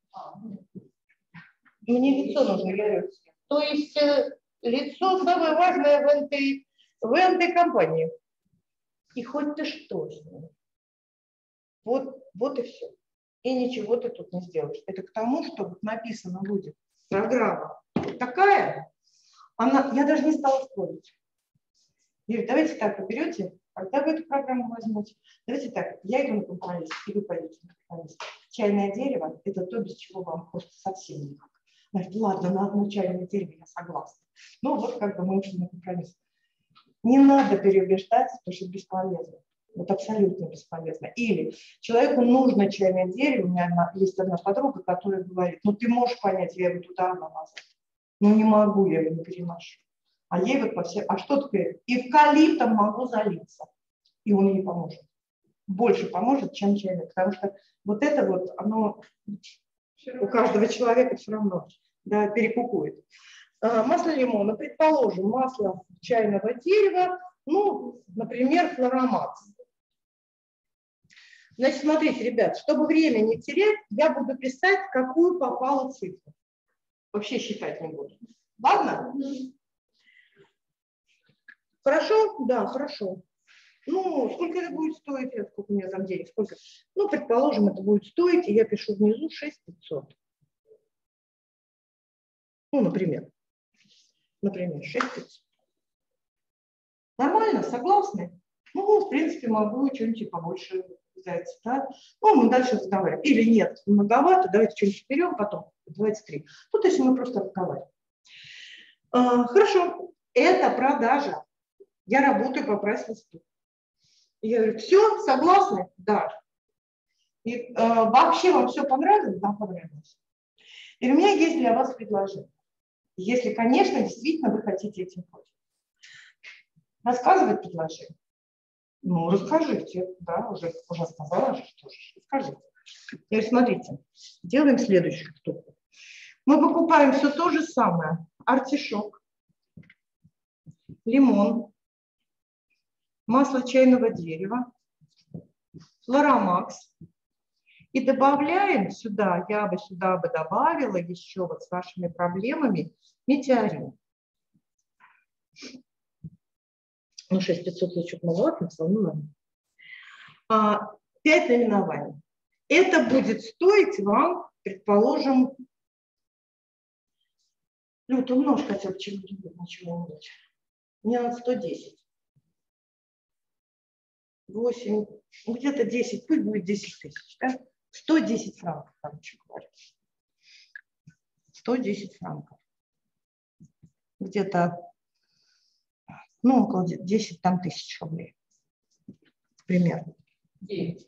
Мне лицо нужно, я говорю. То есть э, лицо самое важное в этой, в этой компании. И хоть ты что с ним. Вот, вот и все. И ничего ты тут не сделаешь. Это к тому, что вот написано будет. Программа такая, она, я даже не стала спорить. Я говорю, давайте так, вы берете, когда вы эту программу возьмете, давайте так, я иду на компромисс, и вы пойдете на компромисс. Чайное дерево – это то, без чего вам просто совсем никак. Говорит, ладно, на одно чайное дерево я согласна. Ну вот как бы мы ушли на компромисс. Не надо переубеждать, потому что это бесполезно. Вот абсолютно бесполезно. Или человеку нужно чайное дерево. У меня есть одна подруга, которая говорит, ну ты можешь понять, я его туда намазала. Ну не могу, я его не переношу. А ей вот по всем, а что теперь? Эвкалиптом могу залиться. И он ей поможет. Больше поможет, чем чайный. Потому что вот это вот, оно у каждого человека все равно, да, перекукует. А, масло лимона, предположим, масло чайного дерева, ну, например, флоромакс. Значит, смотрите, ребят, чтобы время не терять, я буду писать, какую попала цифру. Вообще считать не буду. Ладно? Хорошо? Да, хорошо. Ну, сколько это будет стоить? Сколько у меня там денег? Сколько? Ну, предположим, это будет стоить, и я пишу внизу шесть тысяч пятьсот. Ну, например. Например, шесть тысяч пятьсот. Нормально? Согласны? Ну, в принципе, могу что-нибудь побольше взять. Да? Ну, мы дальше разговариваем. Или нет, многовато, давайте что-нибудь берем, потом давайте три. Ну, то есть мы просто разговариваем. А, хорошо. Это продажа. Я работаю по прайс-листу. Я говорю, все, согласны? Да. И, э, вообще вам все понравилось? Да, понравилось. И у меня есть для вас предложение. Если, конечно, действительно вы хотите этим пользоваться. Рассказывать предложение? Ну, расскажите. Да, уже, уже сказала, что же, расскажите. Я говорю, смотрите, делаем следующую штуку. Мы покупаем все то же самое. Артишок, лимон, масло чайного дерева, Лорамакс. И добавляем сюда, я бы сюда бы добавила еще вот с вашими проблемами метеорин. Ну, шесть тысяч пятьсот я чуть маловато написала, ну ладно. А, пять наименований. Это будет стоить вам, предположим, ну, ты умножь хотя бы чего-нибудь. Мне надо сто десять. восемь, ну, где-то десять, пусть будет десять тысяч, да? сто десять франков, короче говоря. сто десять франков. Где-то, ну, около десять там, тысяч рублей. Примерно. девять.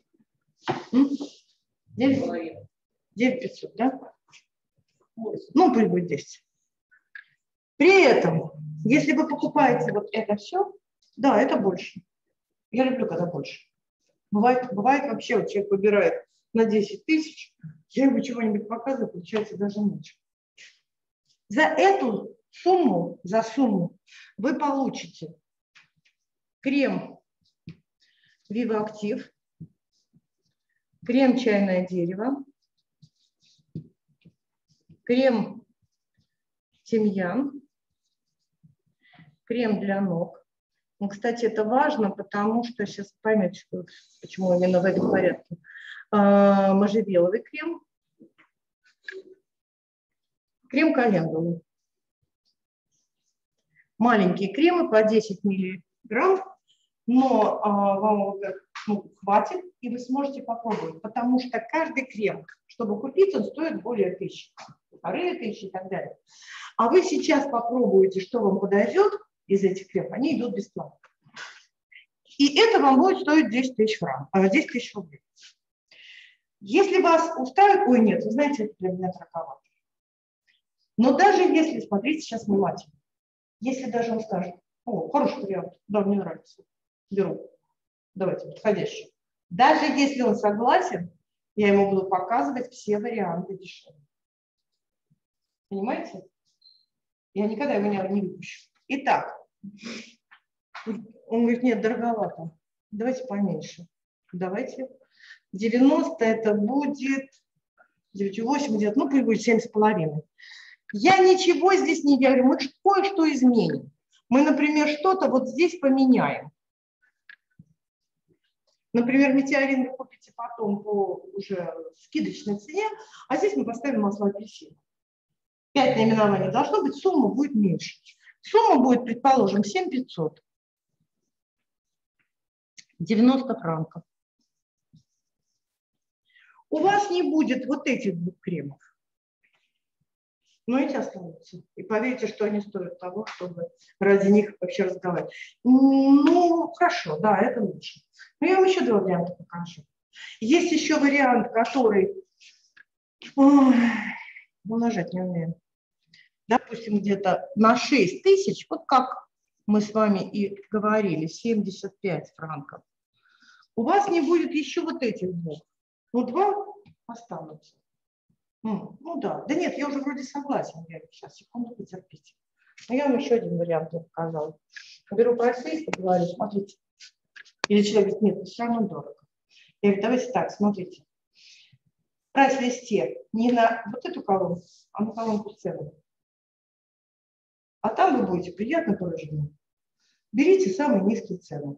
девять? девять пятьсот, да? Ну, пусть будет десять. При этом, если вы покупаете вот это все, да, это больше. Я люблю, когда больше. Бывает, бывает вообще, вот человек выбирает на десять тысяч, я ему чего-нибудь показываю, получается даже меньше. За эту сумму, за сумму вы получите крем Viva Active, крем чайное дерево, крем тимьян, крем для ног. Ну, кстати, это важно, потому что сейчас поймете, почему именно в этом порядке. А, можжевеловый крем, крем календулы. Маленькие кремы по десять миллиграмм, но а, вам ну, хватит, и вы сможете попробовать, потому что каждый крем, чтобы купить, он стоит более тысячи, полторы тысячи и так далее. А вы сейчас попробуете, что вам подойдет из этих кремов, они идут бесплатно. И это вам будет стоить десять тысяч франков, десять тысяч рублей. Если вас устраивает, ой, нет, вы знаете, это для меня дороговато. Но даже если, смотрите сейчас внимательно, если даже он скажет, о, хороший вариант, да, мне нравится, беру, давайте, подходящий. Даже если он согласен, я ему буду показывать все варианты дешевле. Понимаете? Я никогда его не выпущу. Итак, он говорит, нет, дороговато, давайте поменьше. Давайте. девяносто это будет, девять восемь где-то, ну, пусть будет семь с половиной. Я ничего здесь не говорю, мы кое-что изменим. Мы, например, что-то вот здесь поменяем. Например, метеорин вы купите потом по уже скидочной цене, а здесь мы поставим масло апельсина. пять наименований должно быть, сумма будет меньше. Сумма будет, предположим, семь тысяч пятьсот. девяносто франков. У вас не будет вот этих двух кремов. Но эти останутся. И поверьте, что они стоят того, чтобы ради них вообще разговаривать. Ну, хорошо, да, это лучше. Но я вам еще два варианта покажу. Есть еще вариант, который... Ой, умножать не умеем. Допустим, где-то на шесть тысяч, вот как мы с вами и говорили, семьдесят пять франков. У вас не будет еще вот этих двух. Ну, два останутся. Ну да, да нет, я уже вроде согласен. Я сейчас, секунду, потерпите. Но я вам еще один вариант не показала. Беру прайс-лист и говорю, смотрите. Или человек говорит, нет, это все равно дорого. Я говорю, давайте так, смотрите. В прайс-листе не на вот эту колонку, а на колонку цены. А там вы будете приятно поражены. Берите самые низкие цены.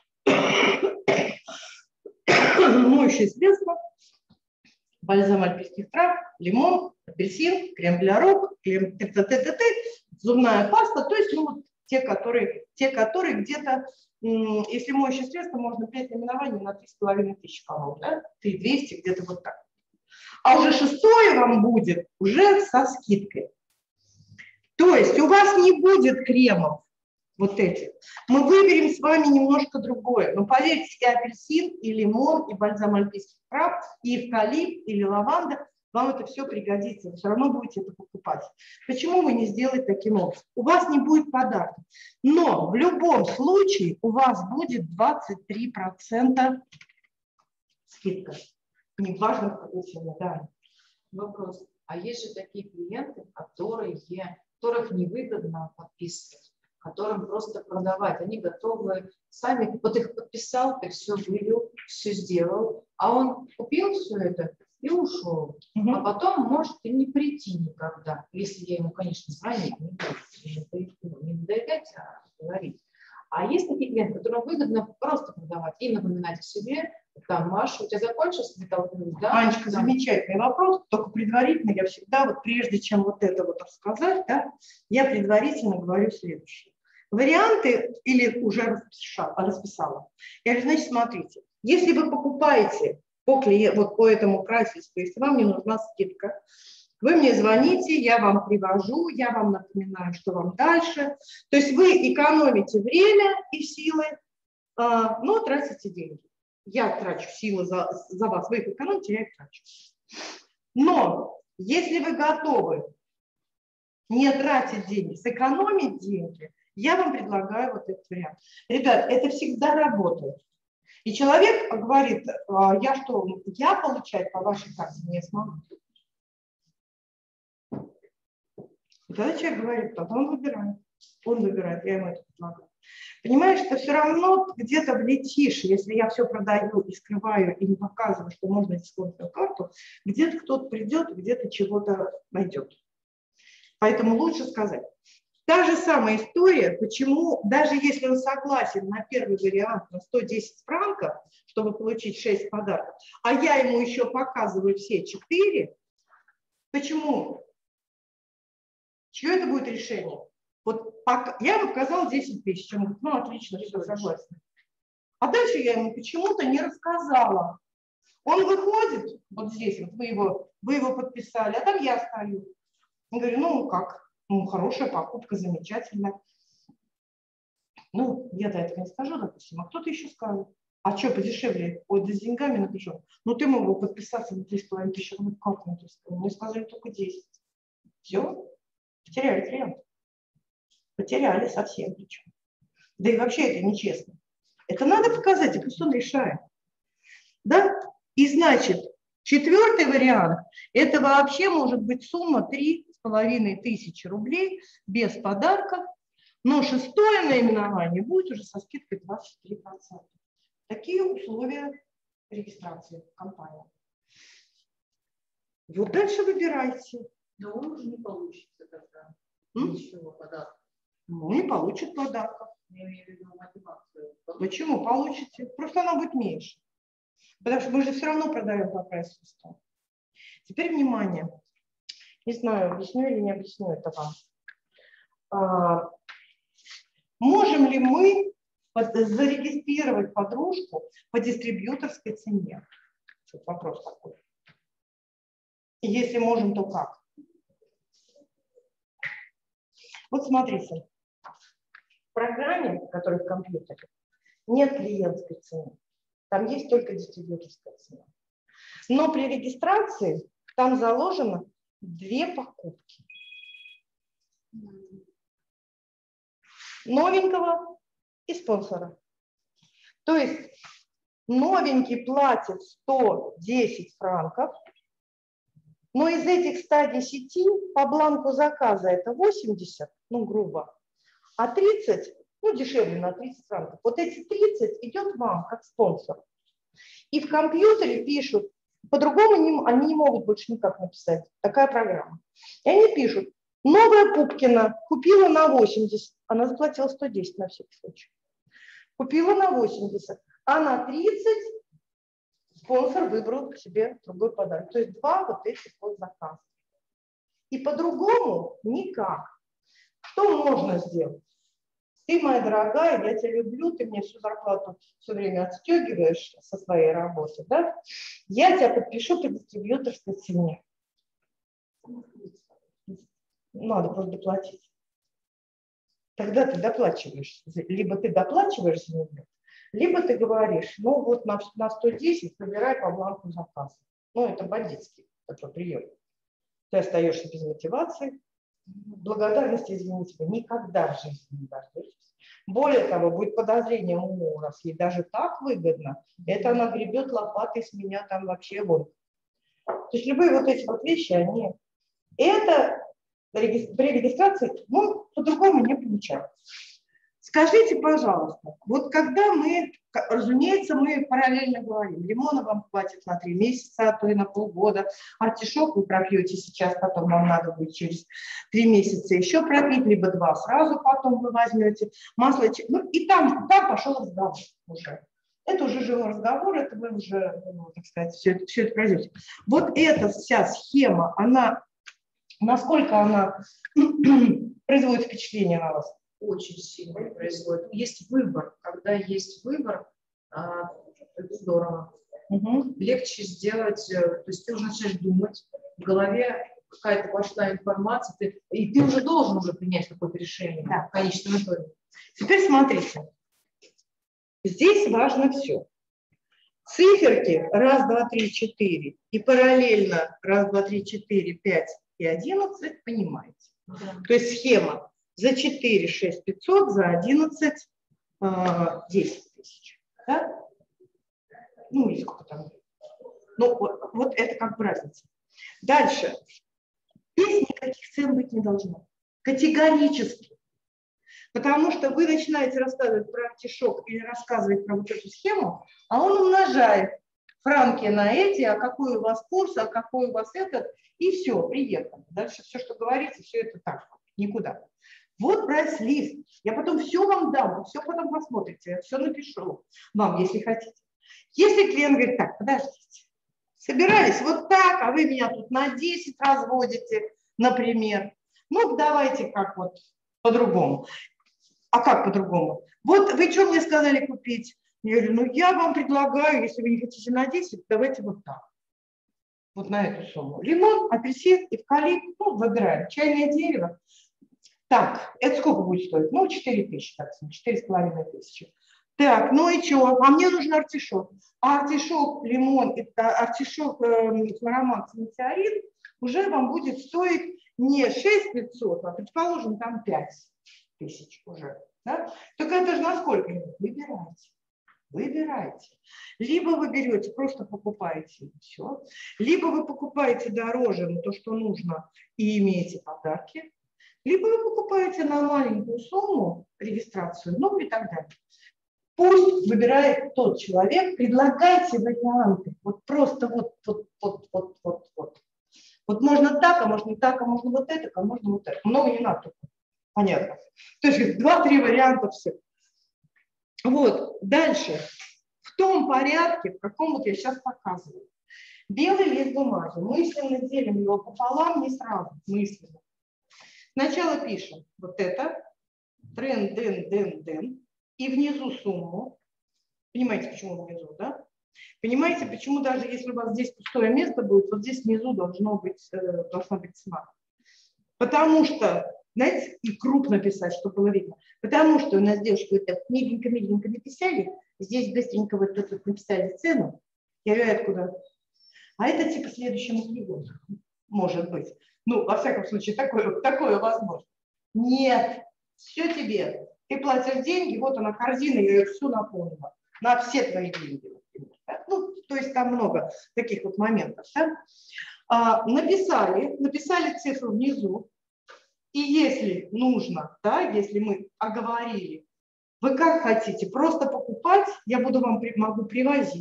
Моющее средство, бальзам альпийских трав, лимон, апельсин, крем для рук, крем т-т-т-т, зубная паста, то есть ну, вот те, которые, те, которые где-то, если моющее средство, можно пять наименований на три с половиной тысячи калорий, да? три двести, где-то вот так. А уже шестое вам будет уже со скидкой. То есть у вас не будет кремов вот этих. Мы выберем с вами немножко другое. Но поверьте, и апельсин, и лимон, и бальзам альпийских трав, и эвкалипт, или лаванда, вам это все пригодится. Вы все равно будете это покупать. Почему вы не сделаете таким образом? У вас не будет подарка. Но в любом случае у вас будет двадцать три процента скидка. Неважно, в какой цене, да. Вопрос. А есть же такие клиенты, которые, которых невыгодно подписывать, которым просто продавать. Они готовы сами, вот их подписал, ты все вывел, все сделал, а он купил все это и ушел. Угу. А потом может и не прийти никогда, если я ему, конечно, звонить не буду, не надоедать, а говорить. А есть такие клиенты, которым выгодно просто продавать и напоминать о себе, там, Маша, у тебя закончился металл? Да? Анечка, да. Замечательный вопрос, только предварительно я всегда, вот прежде чем вот это вот рассказать, да, я предварительно говорю следующее. Варианты или уже расписала, расписала. Я говорю, значит, смотрите, если вы покупаете по, клиент, вот по этому прайс-листу, если вам не нужна скидка, вы мне звоните, я вам привожу, я вам напоминаю, что вам дальше. То есть вы экономите время и силы, но тратите деньги. Я трачу силы за, за вас, вы их экономите, я их трачу. Но если вы готовы не тратить деньги, сэкономить деньги, я вам предлагаю вот этот вариант. Ребят, это всегда работает. И человек говорит, я что, я получать по вашей карте не смогу. И тогда человек говорит, тогда он выбирает. Он выбирает, я ему это предлагаю. Понимаешь, что все равно где-то влетишь, если я все продаю и скрываю, и не показываю, что можно дисконтную карту, где-то кто-то придет, где-то чего-то найдет. Поэтому лучше сказать. Та же самая история, почему, даже если он согласен на первый вариант на сто десять франков, чтобы получить шесть подарков, а я ему еще показываю все четыре, почему? Чье это будет решение? Вот пока, я ему показал десять тысяч, он говорит, ну отлично, все, согласен. А дальше я ему почему-то не рассказала. Он выходит, вот здесь, вот вы его, вы его подписали, а там я стою. Я говорю, ну как, ну хорошая покупка, замечательная. Ну, я до этого не скажу, допустим, а кто-то еще скажет. А что, подешевле? Ой, да с деньгами напишу. Ну ты мог бы подписаться на три с половиной тысячи, ну как не Мне сказали только десять. Все, потеряли клиент. Потеряли совсем причем. Да и вообще это нечестно. Это надо показать, и пусть он решает. Да? И значит, четвертый вариант, это вообще может быть сумма три с половиной тысячи рублей без подарков, но шестое наименование будет уже со скидкой двадцать три процента. Такие условия регистрации в компании. Вот дальше выбирайте. Но он уже не получится тогда. М? Ничего подарка. Ну, не получит подарков. Я имею в виду мотивацию. Почему? Получите. Просто она будет меньше. Потому что мы же все равно продаем по прайс-листу. Теперь внимание. Не знаю, объясню или не объясню это вам. А, можем ли мы под, зарегистрировать подружку по дистрибьюторской цене? Вот вопрос такой. И если можем, то как? Вот смотрите. В программе, которая в компьютере, нет клиентской цены. Там есть только дистрибьюторская цена. Но при регистрации там заложено две покупки. Новенького и спонсора. То есть новенький платит сто десять франков, но из этих ста десяти по бланку заказа это восемьдесят, ну грубо, а тридцать, ну дешевле на тридцать франков. Вот эти тридцать идет вам как спонсор. И в компьютере пишут, по-другому не, они не могут больше никак написать, такая программа. И они пишут, новая Пупкина купила на восемьдесят, она заплатила сто десять на всякий случай. Купила на восемьдесят, а на тридцать спонсор выбрал себе другой подарок. То есть два вот этих вот заказа. И по-другому никак. Что можно сделать? Ты, моя дорогая, я тебя люблю, ты мне всю зарплату все время отстегиваешь со своей работы, да? Я тебя подпишу по дистрибьюторской цене. Надо просто доплатить. Тогда ты доплачиваешь. Либо ты доплачиваешь за нее, либо ты говоришь, ну вот на, на сто десять выбирай по бланку заказа. Ну, это бандитский такой прием. Ты остаешься без мотивации. Благодарности, извините, вы никогда в жизни не дождетесь. Более того, будет подозрение, у раз ей даже так выгодно, это она гребет лопатой с меня там вообще вон. То есть любые вот эти вот вещи, они... Это при регистрации, ну, по-другому не получается. Скажите, пожалуйста, вот когда мы, разумеется, мы параллельно говорим, лимона вам хватит на три месяца, а то и на полгода, артишок вы пропьете сейчас, потом вам надо будет через три месяца еще пропить, либо два сразу потом вы возьмете, масло, ну и там, там пошел разговор уже. Это уже живой разговор, это вы уже, ну, так сказать, все это, все это пройдете. Вот эта вся схема, она, насколько она производит впечатление на вас? Очень сильно производит. Есть выбор. Когда есть выбор, это здорово. Угу. Легче сделать, то есть ты уже начинаешь думать, в голове какая-то пошла информация, ты, и ты уже должен уже принять какое-то решение, да, в конечном итоге. Теперь смотрите. Здесь важно все. Циферки раз, два, три, четыре и параллельно раз, два, три, четыре, пять и одиннадцать понимаете. Да. То есть схема. За четыре шесть пятьсот, за одиннадцать десять тысяч. Да? Ну, или сколько там. Ну, вот, вот это как бы разница. Дальше. Здесь никаких цен быть не должно. Категорически. Потому что вы начинаете рассказывать про артишок или рассказывать про вот эту схему, а он умножает франки на эти, а какой у вас курс, а какой у вас этот, и все, приехали. Дальше все, что говорится, все это так, никуда. Вот прайс-лист. Я потом все вам дам, вы все потом посмотрите, я все напишу вам, если хотите. Если клиент говорит, так, подождите, собирались вот так, а вы меня тут на десять разводите, например. Ну, давайте как вот по-другому. А как по-другому? Вот вы что мне сказали купить? Я говорю, ну я вам предлагаю, если вы не хотите на десять, давайте вот так. Вот на эту сумму. Лимон, апельсин, эвкалипт, ну, выбираем. Чайное дерево. Так, это сколько будет стоить? Ну, четыре тысячи, так сказать, четыре с половиной тысячи. Так, ну и что? А мне нужен артишок. А артишок, лимон, это артишок, э, хлоромакс, метеорит уже вам будет стоить не шесть тысяч пятьсот, а, предположим, там пять тысяч уже. Да? Так это же на сколько? Выбирайте. Выбирайте. Либо вы берете, просто покупаете и все. Либо вы покупаете дороже, но то, что нужно, и имеете подарки. Либо вы покупаете на маленькую сумму регистрацию, ну и так далее. Пусть выбирает тот человек, предлагайте варианты. Вот просто вот, вот, вот, вот, вот, вот. Вот можно так, а можно так, а можно вот это, а можно вот это. Много не надо. Понятно. То есть два-три варианта все. Вот, дальше. В том порядке, в каком вот я сейчас показываю. Белый лист бумаги. Мысленно делим его пополам, не сразу, мысленно. Сначала пишем вот это, трен, ден, ден, ден, и внизу сумму. Понимаете, почему внизу, да? Понимаете, почему даже если у вас здесь пустое место будет, вот здесь внизу должно быть, э, должна быть цена. Потому что, знаете, и крупно писать, чтобы было видно. Потому что у нас девушки вот так миленько-миленько написали, здесь быстренько вот тут вот написали цену. Я говорю, откуда? А это типа следующему клиенту, может быть. Ну, во всяком случае, такое, такое возможно. Нет, все тебе. Ты платишь деньги, вот она корзина, я ее всю наполнила. На все твои деньги. Например, да? Ну, то есть там много таких вот моментов. Да? А, написали, написали цифру внизу. И если нужно, да, если мы оговорили, вы как хотите, просто покупать, я буду вам могу привозить.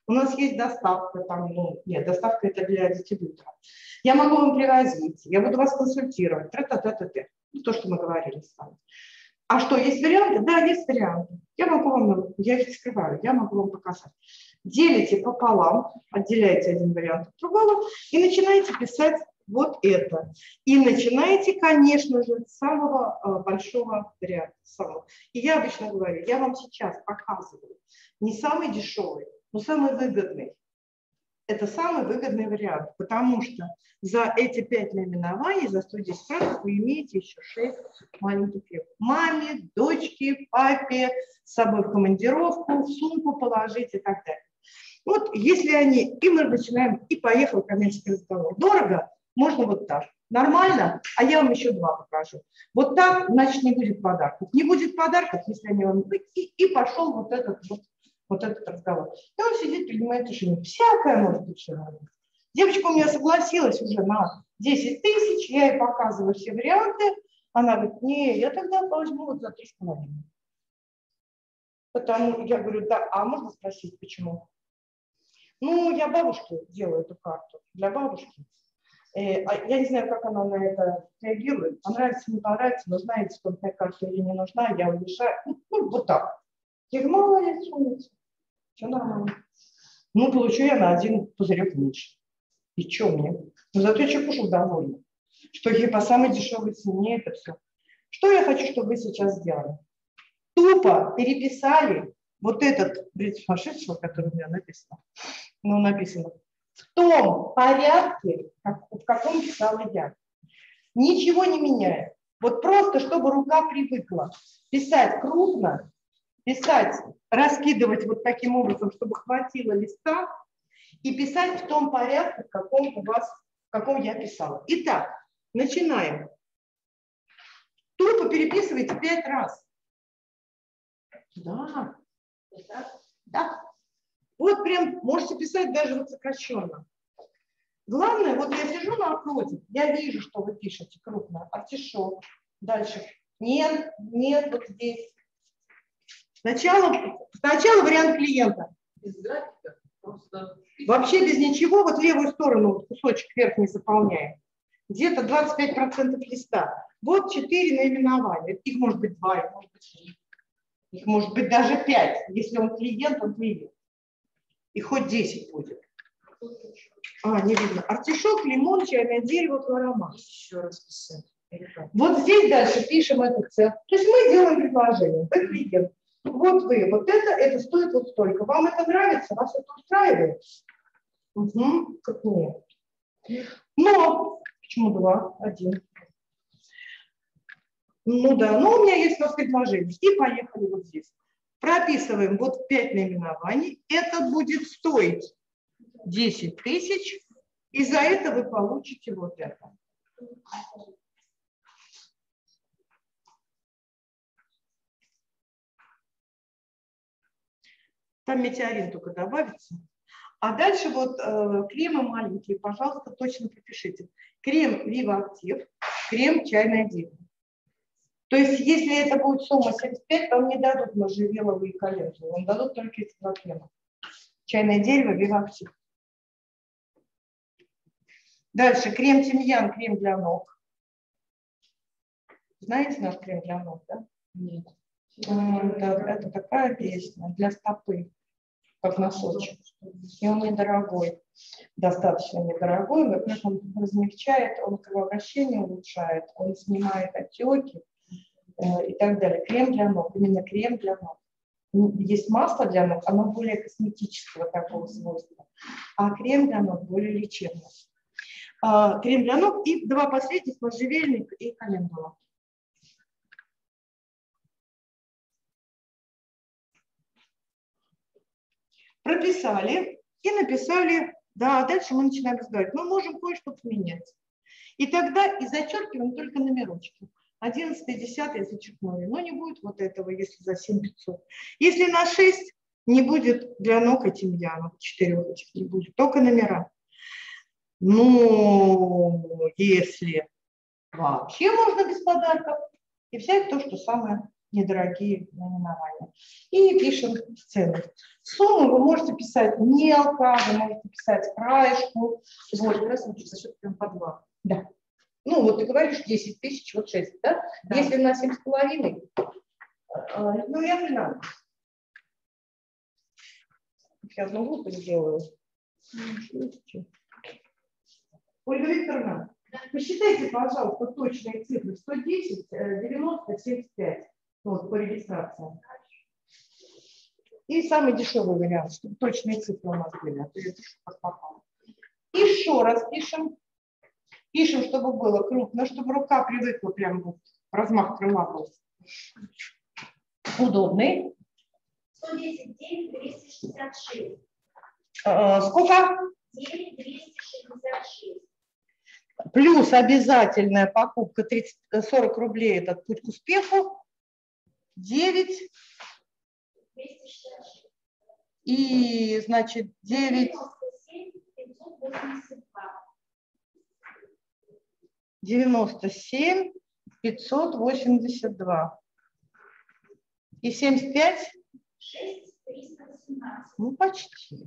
У нас есть доставка, там, ну, нет, доставка это для дистрибьютора. Я могу вам привозить, я буду вас консультировать, тра-та-та-та-та. То, что мы говорили с вами. А что, есть варианты? Да, есть варианты. Я могу вам, я их скрываю, я могу вам показать. Делите пополам, отделяете один вариант от другого и начинаете писать вот это. И начинаете, конечно же, с самого э, большого варианта. Самого. И я обычно говорю, я вам сейчас показываю не самый дешевый, но самый выгодный. Это самый выгодный вариант, потому что за эти пять наименований, за сто десять франков вы имеете еще шесть маленьких лев. Маме, дочке, папе, с собой в командировку, в сумку положить и так далее. Вот если они, и мы начинаем, и поехал коммерческий разговор. Дорого? Можно вот так. Нормально? А я вам еще два покажу. Вот так, значит, не будет подарков. Не будет подарков, если они вам... И, и пошел вот этот вот. Вот этот разговор. И он сидит, принимает решение. Всякое может быть человек. Девочка у меня согласилась уже на десять тысяч, я ей показываю все варианты. Она говорит, не, я тогда возьму вот за три с половиной. Потому я говорю, да, а можно спросить, почему? Ну, я бабушке делаю эту карту, для бабушки. Э, а я не знаю, как она на это реагирует. Понравится, не понравится, нужна ей такая карта или не нужна, я уезжаю. Ну, ну вот так. Я говорю, молодец, умница. Все нормально. Ну, получу я на один пузырек меньше. И что мне? Но зато я чекушу довольна. Что я по самой дешевой цене это все. Что я хочу, чтобы вы сейчас сделали? Тупо переписали вот этот бред сумасшедшего, который у меня написано. Ну, написано. В том порядке, как, в каком писала я. Ничего не меняя. Вот просто, чтобы рука привыкла. Писать крупно. Писать, раскидывать вот таким образом, чтобы хватило листа, и писать в том порядке, в каком у вас, в каком я писала. Итак, начинаем. Тупо переписывайте пять раз. Да. Да. Вот прям можете писать даже вот сокращенно. Главное, вот я сижу напротив, я вижу, что вы пишете крупно. Артишок. Дальше. Нет, нет, вот здесь. Сначала, сначала вариант клиента. Без графика, просто... Вообще без ничего, вот левую сторону кусочек верхний заполняем. Где-то двадцать пять процентов листа. Вот четыре наименования. Их может быть два, их может быть три. Их может быть даже пять. Если он клиент, он клиент. И хоть десять будет. А, не видно. Артишок, лимон, чайное дерево, хлоромат. Еще раз писать. Вот здесь дальше пишем эту цену. То есть мы делаем предложение. Вы клиент. Вот вы, вот это, это стоит вот столько. Вам это нравится? Вас это устраивает? Угу, как нет. Но, почему два? Один. Ну да, но у меня есть у вас предложение. И поехали вот здесь. Прописываем вот пять наименований. Это будет стоить десять тысяч. И за это вы получите вот это. Там метеорин только добавится. А дальше вот э, кремы маленькие, пожалуйста, точно пропишите. Крем Viva Active, крем чайное дерево. То есть, если это будет сумма семьдесят пять, то вам не дадут можжевеловые коллекции, вам дадут только эти два крема. Чайное дерево Viva Active. Дальше крем тимьян, крем для ног. Знаете наш крем для ног, да? Нет. Это, это такая песня для стопы, как носочек. И он недорогой, достаточно недорогой. Во-первых, он размягчает, он кровообращение улучшает, он снимает отеки э, и так далее. Крем для ног, именно крем для ног. Есть масло для ног, оно более косметического такого свойства, а крем для ног более лечебный. А, крем для ног и два последних, можжевельник и календула. Прописали и написали, да, дальше мы начинаем разговаривать. Мы можем кое-что поменять. И тогда и зачеркиваем только номерочки. одиннадцать, десять зачеркнули. Но не будет вот этого, если за семь пятьсот. Если на шесть, не будет для ног и тимьяна. Четырех этих не будет, только номера. Ну, если вообще можно без подарков, и взять то, что самое недорогие наименования. И пишем цены. Сумму вы можете писать мелко, вы можете писать краешку. Вот. Раз за счет прям по два. Да. Ну, вот ты говоришь десять тысяч, вот шесть, да? Да. Если на семь с половиной, ну, я не надо. Сейчас одну глупость сделаю. Ольга Викторовна, посчитайте, пожалуйста, точные цифры. сто десять, девяносто, семьдесят пять. Вот, по регистрации. И самый дешевый вариант, чтобы точные цифры у нас были. А то я пишу как попало. Еще раз пишем. Пишем, чтобы было крупно, чтобы рука привыкла, прям вот размах крыла был удобный. сто десять, девять, двести шестьдесят шесть. А, сколько? девять, двести шестьдесят шесть. Плюс обязательная покупка тридцать, сорок рублей, этот путь к успеху. девять. двести шестьдесят шесть. И, значит, девять. девяносто семь, пятьсот восемьдесят два. И семьдесят пять? шесть, триста восемнадцать. Ну, почти.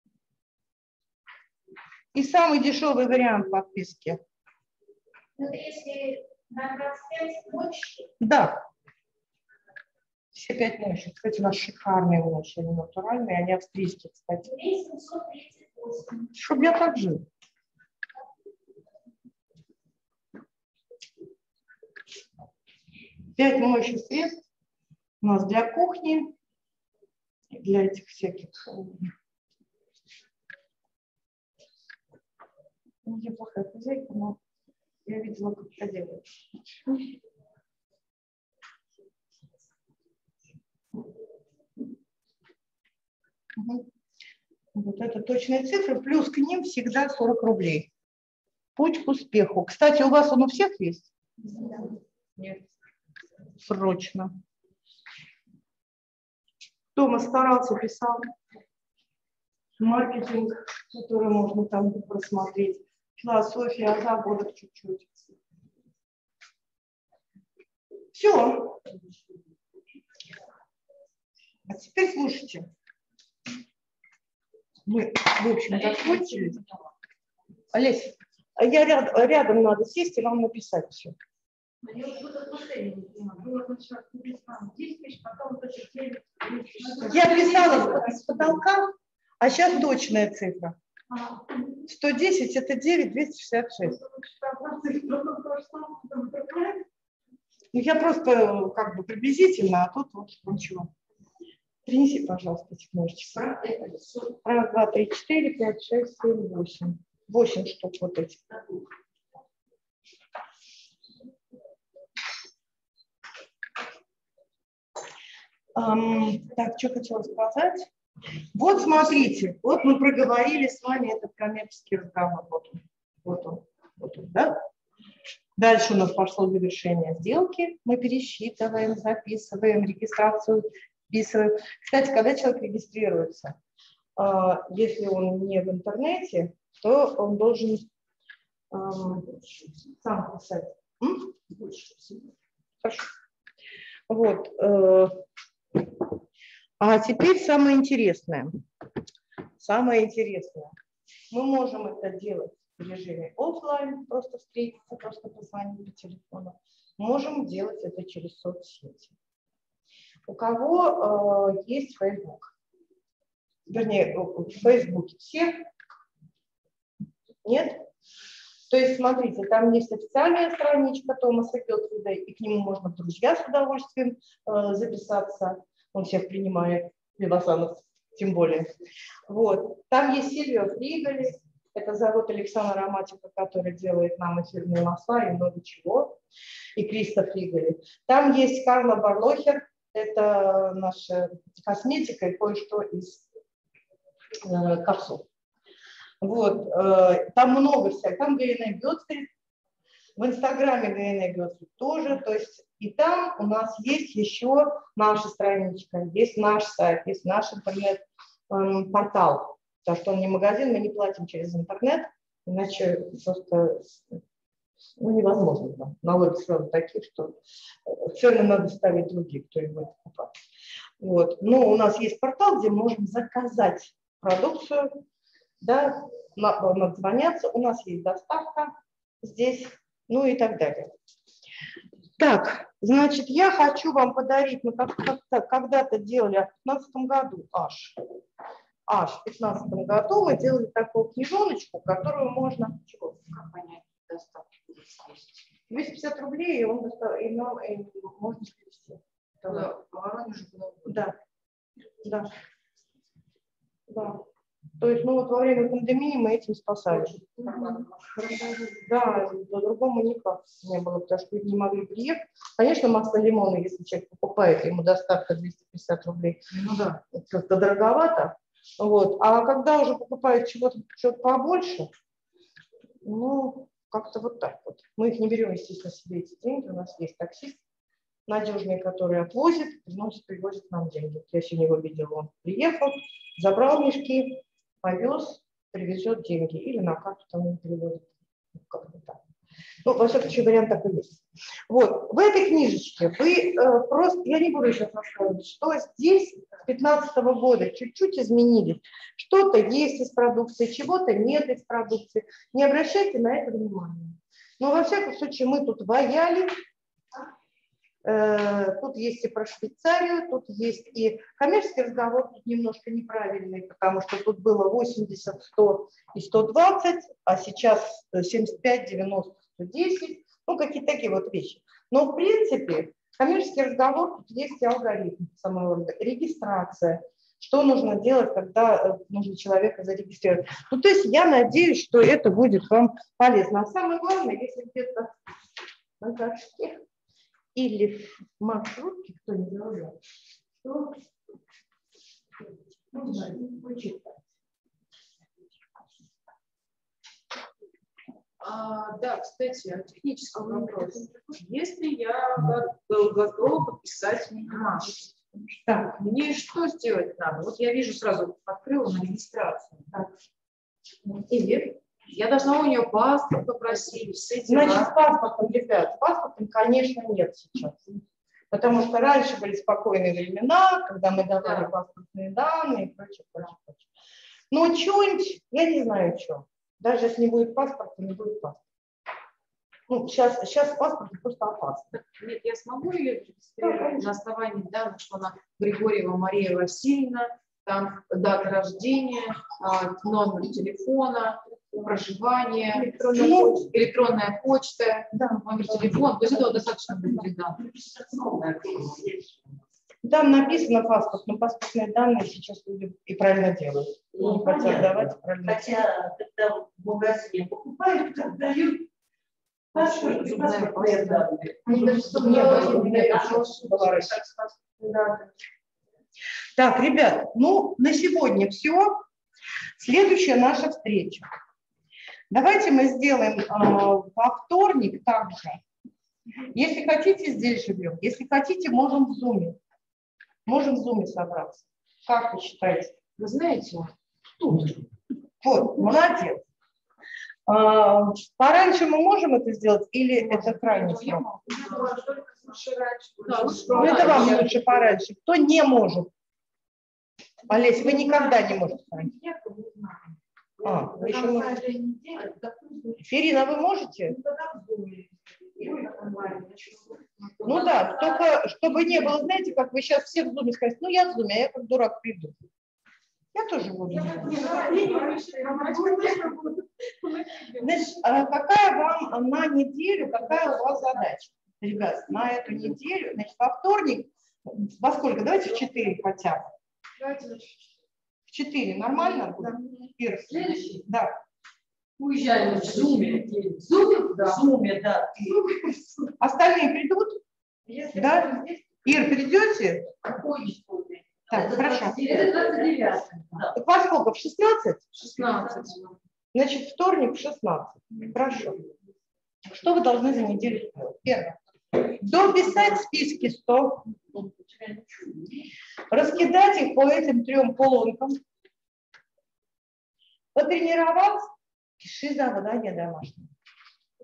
И самый дешевый вариант подписки? Ну, если на двадцать пять мощи. Да. Все пять мощи. Кстати, у нас шикарные мощи, они натуральные, они австрийские, кстати. семьсот тридцать восемь. Чтоб я так жил. Пять моющих средств у нас для кухни, для этих всяких. Я плохая хозяйка, но я видела, как это делают. Угу. Вот это точные цифры, плюс к ним всегда сорок рублей. Путь к успеху. Кстати, у вас он у всех есть? Нет. Срочно. Тома старался, писал. Маркетинг, который можно там просмотреть. Философия, о заводах чуть-чуть. Все. А теперь слушайте. Мы, в общем, закончили. Олесь, я ряд, рядом надо сесть и вам написать все. Я писала с потолка, а сейчас точная цифра. сто десять это девять, двести шестьдесят шесть. Ну, я просто как бы приблизительно, а тут вот ничего. Принеси, пожалуйста, эти ножички. Раз, два, три, четыре, пять, шесть, семь, восемь. Восемь штук вот этих. Um, так, что хотела сказать? Вот смотрите, вот мы проговорили с вами этот коммерческий разговор. Вот он, вот он, вот он, да? Дальше у нас пошло завершение сделки. Мы пересчитываем, записываем, регистрацию вписываем. Кстати, когда человек регистрируется, если он не в интернете, то он должен сам писать. Хорошо. Вот. А теперь самое интересное. Самое интересное. Мы можем это делать в режиме офлайн, просто встретиться, просто позвонить по телефону. Можем делать это через соцсети. У кого э, есть Facebook? Вернее, в Фейсбуке все? Нет? То есть, смотрите, там есть официальная страничка Томаса Гетфрида, и к нему можно в друзья с удовольствием э, записаться. Он всех принимает, Вивасанов тем более. Вот. Там есть Сильвио Фригали, это завод Александра Роматика, который делает нам эфирные масла и много чего, и Криста Фригали. Там есть Карла Барлохер, это наша косметика и кое-что из э, ковсов. Вот. Э, там много всяких, там Галина Гетфрид, в инстаграме Галина Гетфрид тоже, то есть и там у нас есть еще наша страничка, есть наш сайт, есть наш интернет-портал. Потому что он не магазин, мы не платим через интернет, иначе просто ну, невозможно. Налоги сразу такие, что все равно надо ставить другие, кто их будет покупать. Вот. Но у нас есть портал, где мы можем заказать продукцию, да, надзвоняться, у нас есть доставка здесь, ну и так далее. Так, значит, я хочу вам подарить, мы как-то когда-то делали в пятнадцатом году аж, аж в пятнадцатом году мы делали такую книжоночку, которую можно, чего, как понять, доставку двести пятьдесят рублей, и он достав, и нам и можно перевести. Да, да, да, да. То есть, ну вот во время пандемии мы этим спасали. Да, по-другому никак не было, потому что люди не могли приехать. Конечно, масло лимона, если человек покупает, ему доставка двести пятьдесят рублей, ну да, как-то дороговато. Вот. А когда уже покупают чего-то чего-то побольше, ну, как-то вот так вот. Мы их не берем, естественно, себе эти деньги. У нас есть таксист надежный, который отвозит, приносит, привозит нам деньги. Я сегодня его видела, он приехал, забрал мешки, повез, привезет деньги или на карту там он переводит. Как-то так. Ну, во всяком случае, вариант такой есть. Вот, в этой книжечке вы э, просто, я не буду сейчас рассказывать, что здесь с пятнадцатого года чуть-чуть изменились. Что-то есть из продукции, чего-то нет из продукции. Не обращайте на это внимания. Но во всяком случае мы тут ваяли. Тут есть и про Швейцарию, тут есть и коммерческий разговор, тут немножко неправильный, потому что тут было восемьдесят, сто и сто двадцать, а сейчас семьдесят пять, девяносто, сто десять, ну какие-то такие вот вещи. Но в принципе коммерческий разговор, тут есть и алгоритм самого, регистрация, что нужно делать, когда нужно человека зарегистрировать. Ну то есть я надеюсь, что это будет вам полезно. А самое главное, если где-то на горшке или в маршрутке, кто не знает, то нужно почитать. А, да, кстати, технический вопрос. Если я был готова подписать минимаш, так, мне что сделать надо? Вот я вижу, сразу открыла на регистрацию. Так. Или я должна у нее паспорт попросить, все дела. Значит, с паспортом, ребят, с паспортом, конечно, нет сейчас. Потому что раньше были спокойные времена, когда мы давали да. паспортные данные и прочее, прочее, прочее. Но что-нибудь, я не знаю, что. Даже если не будет паспорта, не будет паспорта. Ну, сейчас, сейчас паспорт просто опасно. Нет, я смогу ее регистрировать на основании данных, что она Григорьева Мария Васильевна, там дата рождения, номер телефона, проживание, электронная, ну, почта, электронная почта, да. номер телефона. То есть этого достаточно будет данных. Там написано паспорт, но паспортные данные сейчас люди и правильно делают. Ну, не хотят давать правильно. Хотя, когда в магазине покупают, так дают паспорт и паспортные данные. Так, ребят, ну на сегодня все. Следующая наша встреча. Давайте мы сделаем э, во вторник также. Если хотите, здесь живем. Если хотите, можем в зуме. Можем в зуме собраться. Как вы считаете? Вы знаете, тут. Вот, молодец. А, пораньше мы можем это сделать или можем. Это крайний срок? Ну, это вам лучше пораньше. Кто не может? Олесь, вы никогда не можете пораньше. А, вы еще можете. Ирина, вы можете? Ну да, только чтобы не было, знаете, как вы сейчас все в зуме скажете, ну я в зуме, а я как дурак приду. Я тоже буду. Значит, какая вам на неделю, какая у вас задача? Ребят, на эту неделю, значит, во вторник, во сколько? Давайте в четыре хотя бы. В четыре нормально? Да. Ир, следующий? Да. Уезжаем в зуме. В зуме? Да. В зуме, да. Остальные придут? Если да? Ир, придете? Ходишь, так, это хорошо. двадцать девятое. Да. Так во сколько? В шестнадцать? шестнадцать. Значит, вторник в шестнадцать. Хорошо. Что вы должны за неделю сделать? Первое. Дописать списки сто. Раскидать их по этим трем колонкам. Потренироваться. Пиши задание домашнее.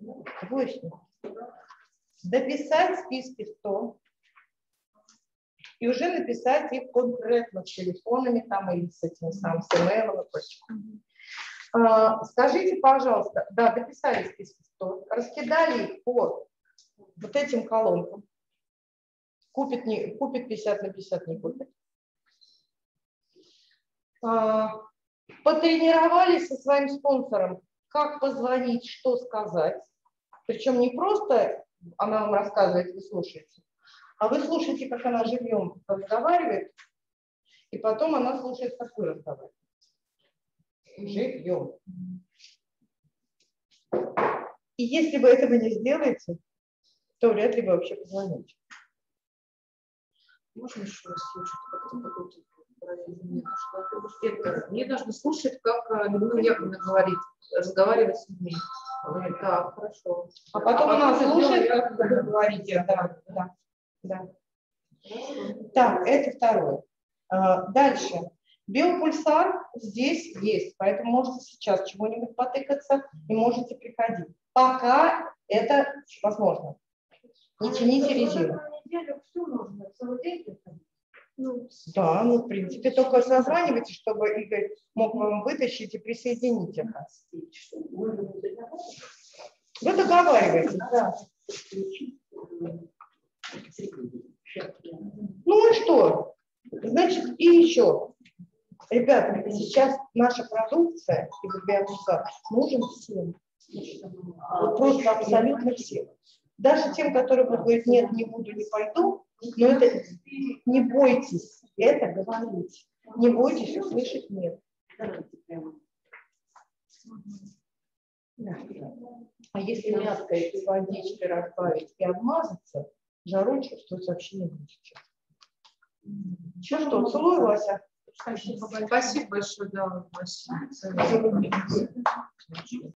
Восемь. Дописать списки сто. и уже написать их конкретно с телефонами там или с этим самым с имейлом и прочим. А, скажите, пожалуйста, да, дописали списки сто, раскидали их по вот этим колонкам. Купит, не, купит пятьдесят на пятьдесят, не купит. А, потренировались со своим спонсором, как позвонить, что сказать. Причем не просто она вам рассказывает, вы слушаете, а вы слушаете, как она живьем разговаривает, и потом она слушает, как вы разговариваете. Живьем. И если вы этого не сделаете, то вряд ли вы вообще позвоните. Можно еще раз слушать, как это какой-то это, мне нужно слушать, как Людмила Яковлевна говорит, разговаривать с людьми. Говорит, так, хорошо. А потом а она слушает, как вы говорите. Да, да, да. Так, это второе. А, дальше. Биопульсар здесь есть, поэтому можете сейчас чего-нибудь потыкаться и можете приходить. Пока это возможно. Не тяните резину. Ну, да, ну, в принципе, только созванивайте, чтобы Игорь мог вам вытащить и присоединить их. Вы договариваетесь, да. Ну и что? Значит, и еще. Ребята, сейчас наша продукция и биопульсар нужен всем. Вот просто абсолютно всем. Даже тем, которые будут говорить, нет, не буду, не пойду, но это не бойтесь это говорить. Не бойтесь услышать нет. Да. А если мягко и водичкой разбавить и обмазаться, жару чувствовать вообще не будете. Че что, целую, Вася? Спасибо большое, да, Вася.